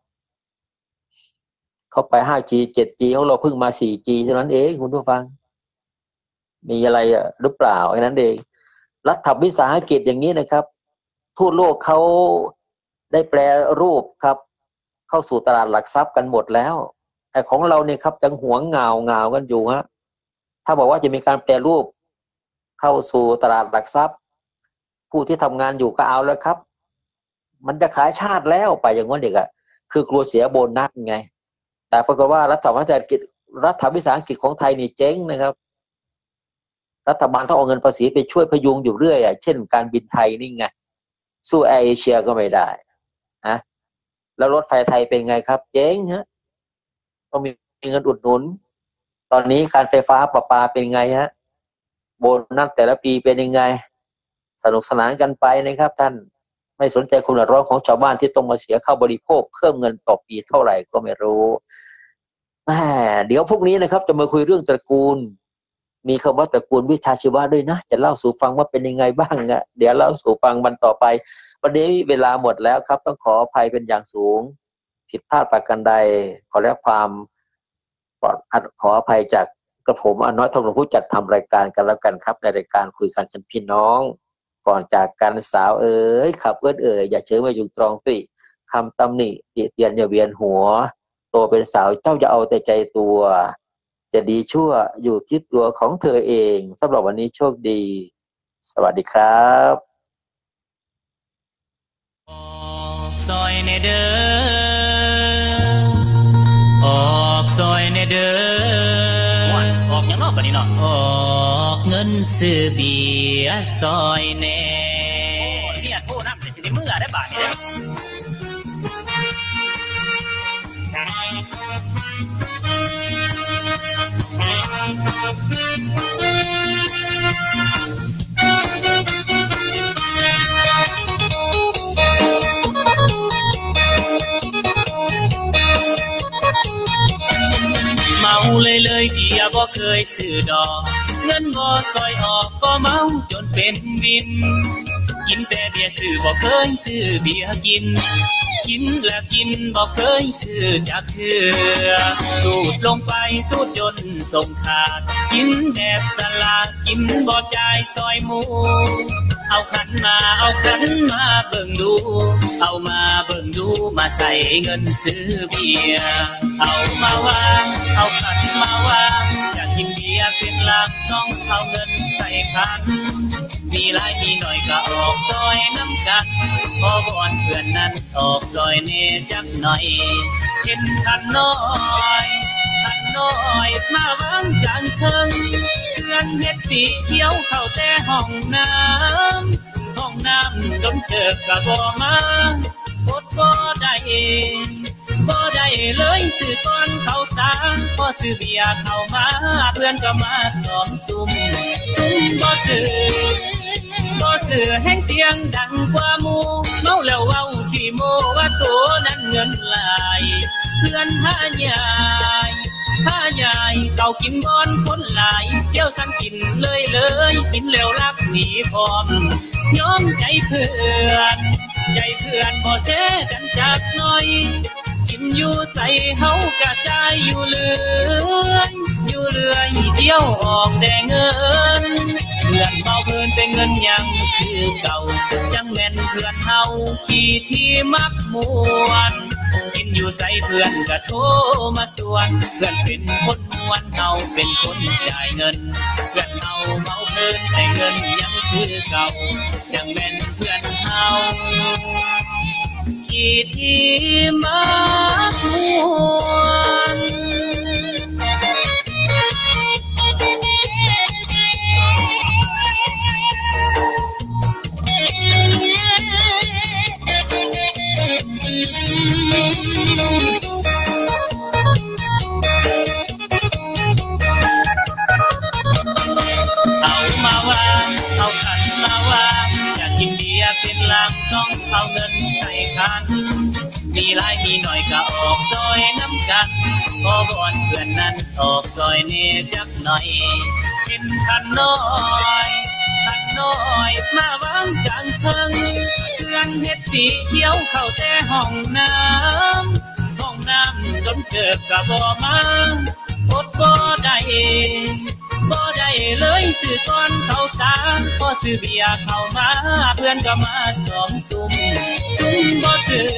เขาไป 5G 7G ของเราเพิ่งมา 4G เท่านั้นเองคุณผู้ฟังมีอะไรหรือเปล่าแค่นั้นเองรัฐวิสาหกิจอย่างนี้นะครับทั่วโลกเขาได้แปรรูปครับเข้าสู่ตลาดหลักทรัพย์กันหมดแล้วแต่ของเราเนี่ยครับยังหวงเงากันอยู่ฮะถ้าบอกว่าจะมีการแปรรูปเข้าสู่ตลาดหลักทรัพย์ผู้ที่ทำงานอยู่ก็เอาแล้วครับมันจะขายชาติแล้วไปอย่างนั้นเด็กอะคือกลัวเสียโบนัสไงแต่ปรากฏว่ารัฐวิสาหกิจของไทยนี่เจ๊งนะครับรัฐบาลต้องเอาเงินภาษีไปช่วยพยุงอยู่เรื่อยเช่นการบินไทยนี่ไงสู้แอร์เอเชียก็ไม่ได้นะแล้วรถไฟไทยเป็นไงครับเจ๊งฮะต้องมีเงินอุดหนุนตอนนี้การไฟฟ้าประปาเป็นไงฮะโบนัสแต่ละปีเป็นยังไงสนุกสนานกันไปนะครับท่านไม่สนใจความเดือดร้อนของชาวบ้านที่ต้องมาเสียค่าบริโภคเพิ่มเงินต่อปีเท่าไหร่ก็ไม่รู้เดี๋ยวพวกนี้นะครับจะมาคุยเรื่องตระกูลมีคำว่าตระกูลวิชาชีวะด้วยนะจะเล่าสู่ฟังว่าเป็นยังไงบ้างเดี๋ยวเล่าสู่ฟังมันต่อไปวันนี้เวลาหมดแล้วครับต้องขออภัยเป็นอย่างสูงผิดพลาดประการใดขอรับความขออภัยจากกระผมอน้อยทองหลวงผู้จัดทำรายการกันแล้วกันครับในรายการคุยกันพี่น้องก่อนจากกันสาวขับอย่าเฉยมาอยู่ตรองตรีคำตำหนิติเตียนอย่าเวียนหัวโตเป็นสาวเจ้าอย่าเอาแต่ใจตัวจะดีชั่วอยู่ที่ตัวของเธอเองสำหรับวันนี้โชคดีสวัสดีครับซอยในเด้อออกซอยในเด้อออกยังนอกบัดนี้เนาะออกเงินซื้อเบียร์ซอยแน่เนี่ยโทรนำแต่สิได้มื้อได้บาทนี่เด้อเมาเลยเกียบ่เคยซื้อดอกเงินบ่ซอยออกก็เมาจนเป็นวินกินแต่เบียร์ซื้อบ่เคยซื้อเบียร์กินแล้วกินบ่เคยซื้อจักเทื่อตูดลงไปตูดจนส่งขาดกินแบบสลากกินบ่จ่ายซอยหมูเอาขันมาเบิ่งดูเอามาเบิ่งดูมาใส่เงินซื้อเบียร์เอามาวางเอาขันมาวางอยากกินเบียร์เป็นหลักต้องเอาเงินใส่ขันมีหลายมีหน่อยก็ออกซอยน้ำกันพอบอนเพื่อนนั้นออกซอยเนจักหน่อยเห็นขันน้อยมาวางกลางเทิงเพื่อนเฮ็ดสีเขียวเข้าแต่ห้องน้ำดนเกิดก็บ่มาอดบ่ได้เลยซื้อก่อนเขาสาพอซื้อเบียร์เข้ามาเพื่อนก็มาซ้อมซุ่มบ่ซื้อแห่งเสียงดังกว่าหมู่เมาแล้วเว้าขี้โมว่าตัวนั้นเงินหลายเพื่อนหาใหญ่เก่ากินบอนคนหลายเที่ยวสั่งกินเลยกินแล้วรักหนีพร้อมยอมใจเพื่อนบ่แช่กันจักหน่อยกินอยู่ใส่เฮากระจายอยู่เรื่อยเที่ยวออกแต่เงินเพื่อนเมาเพิ่นเป็นเงินยังคือเก่าจังแม่นเพื่อนเฮาขี้ที่มักมวนกินอยู่ใส่เพื่อนก็โทรมาสวนเพื่อนเป็นคนม่วนเฮาเป็นคนจ่ายเงินเพื่อนเฮาเมาเพิ่นแต่เงินยังคือเก่าจังแม่นเพื่อนเฮาขี้ที่มักมวนเอาเงินใส่คันมีหลายมีหน่อยก็ออกซอยน้ำกันขอบอนเพื่อนนั้นออกซอยเนจักหน่อยเป็นคันน้อยมาวางกลางเพิงเพื่อนเฮ็ดสีเที่ยวเข้าแต่ห้องน้ำจนเกิดกะบ่มาอดบ่ได้เลยซื้อก่อนเข้าสารพอซื้อเบียร์เข้ามาเพื่อนก็มา2 ตุ่มบ่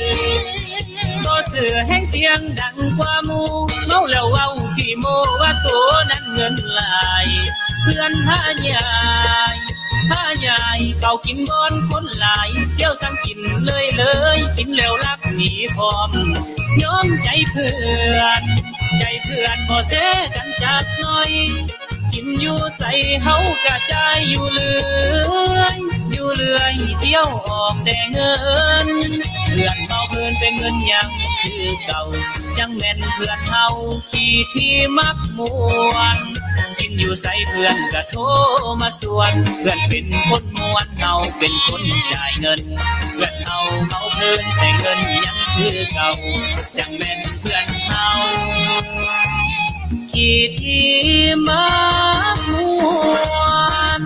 ซื้อแห่งเสียงดังกว่าหมู่เมาแล้วเว้าขี้โมว่าตัวนั้นเงินหลายเพื่อนหายายเก่ากินบอนคนหลายเที่ยวสั่งกินเลยกินแล้วรักหนีพร้อมย้อมใจเพื่อนบ่เสกันจักหน่อยกินอยู่ใส่เฮากระจายอยู่เรื่อยเที่ยวออกแต่เงินเพื่อนเมาเพื่อนเป็นเงินยังคือเก่ายังแม่นเพื่อนเฮาขี้ที่มักมวนกินอยู่ใส่เพื่อนก็โทรมาสวนเพื่อนเป็นคนมวนเฮาเป็นคนจ่ายเงินเพื่อนเฮาเมาเพื่อนแต่เงินยังคือเก่ายังแม่นเพื่อนเฮาขี้ที่มักมวน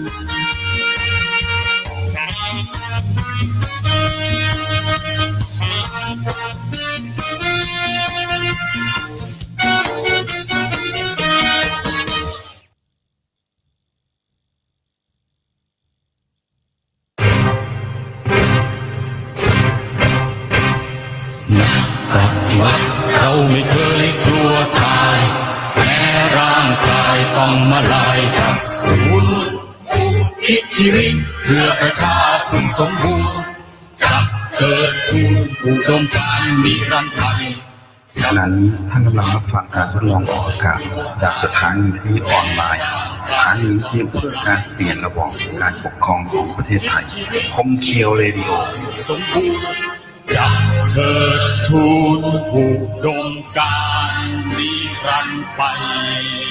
เราไม่เคยกลัวตายแม้ร่างกายต้องมาลายดับสูญคิดชีวิตเพื่อประชาชนสมบูรณ์กับเธอทูลอุดมการณ์นิรันดร์ไทยขณะนี้ท่านกำลังรับฟังการทดลองออกอากาศจากสถานีวิทยุออนไลน์สถานีเพื่อการเปลี่ยนระบอบการปกครองของประเทศไทยคมเคียวเรดิโอสมบูรณ์จับเธอทูลอุดมการณ์นิรันดร์ไป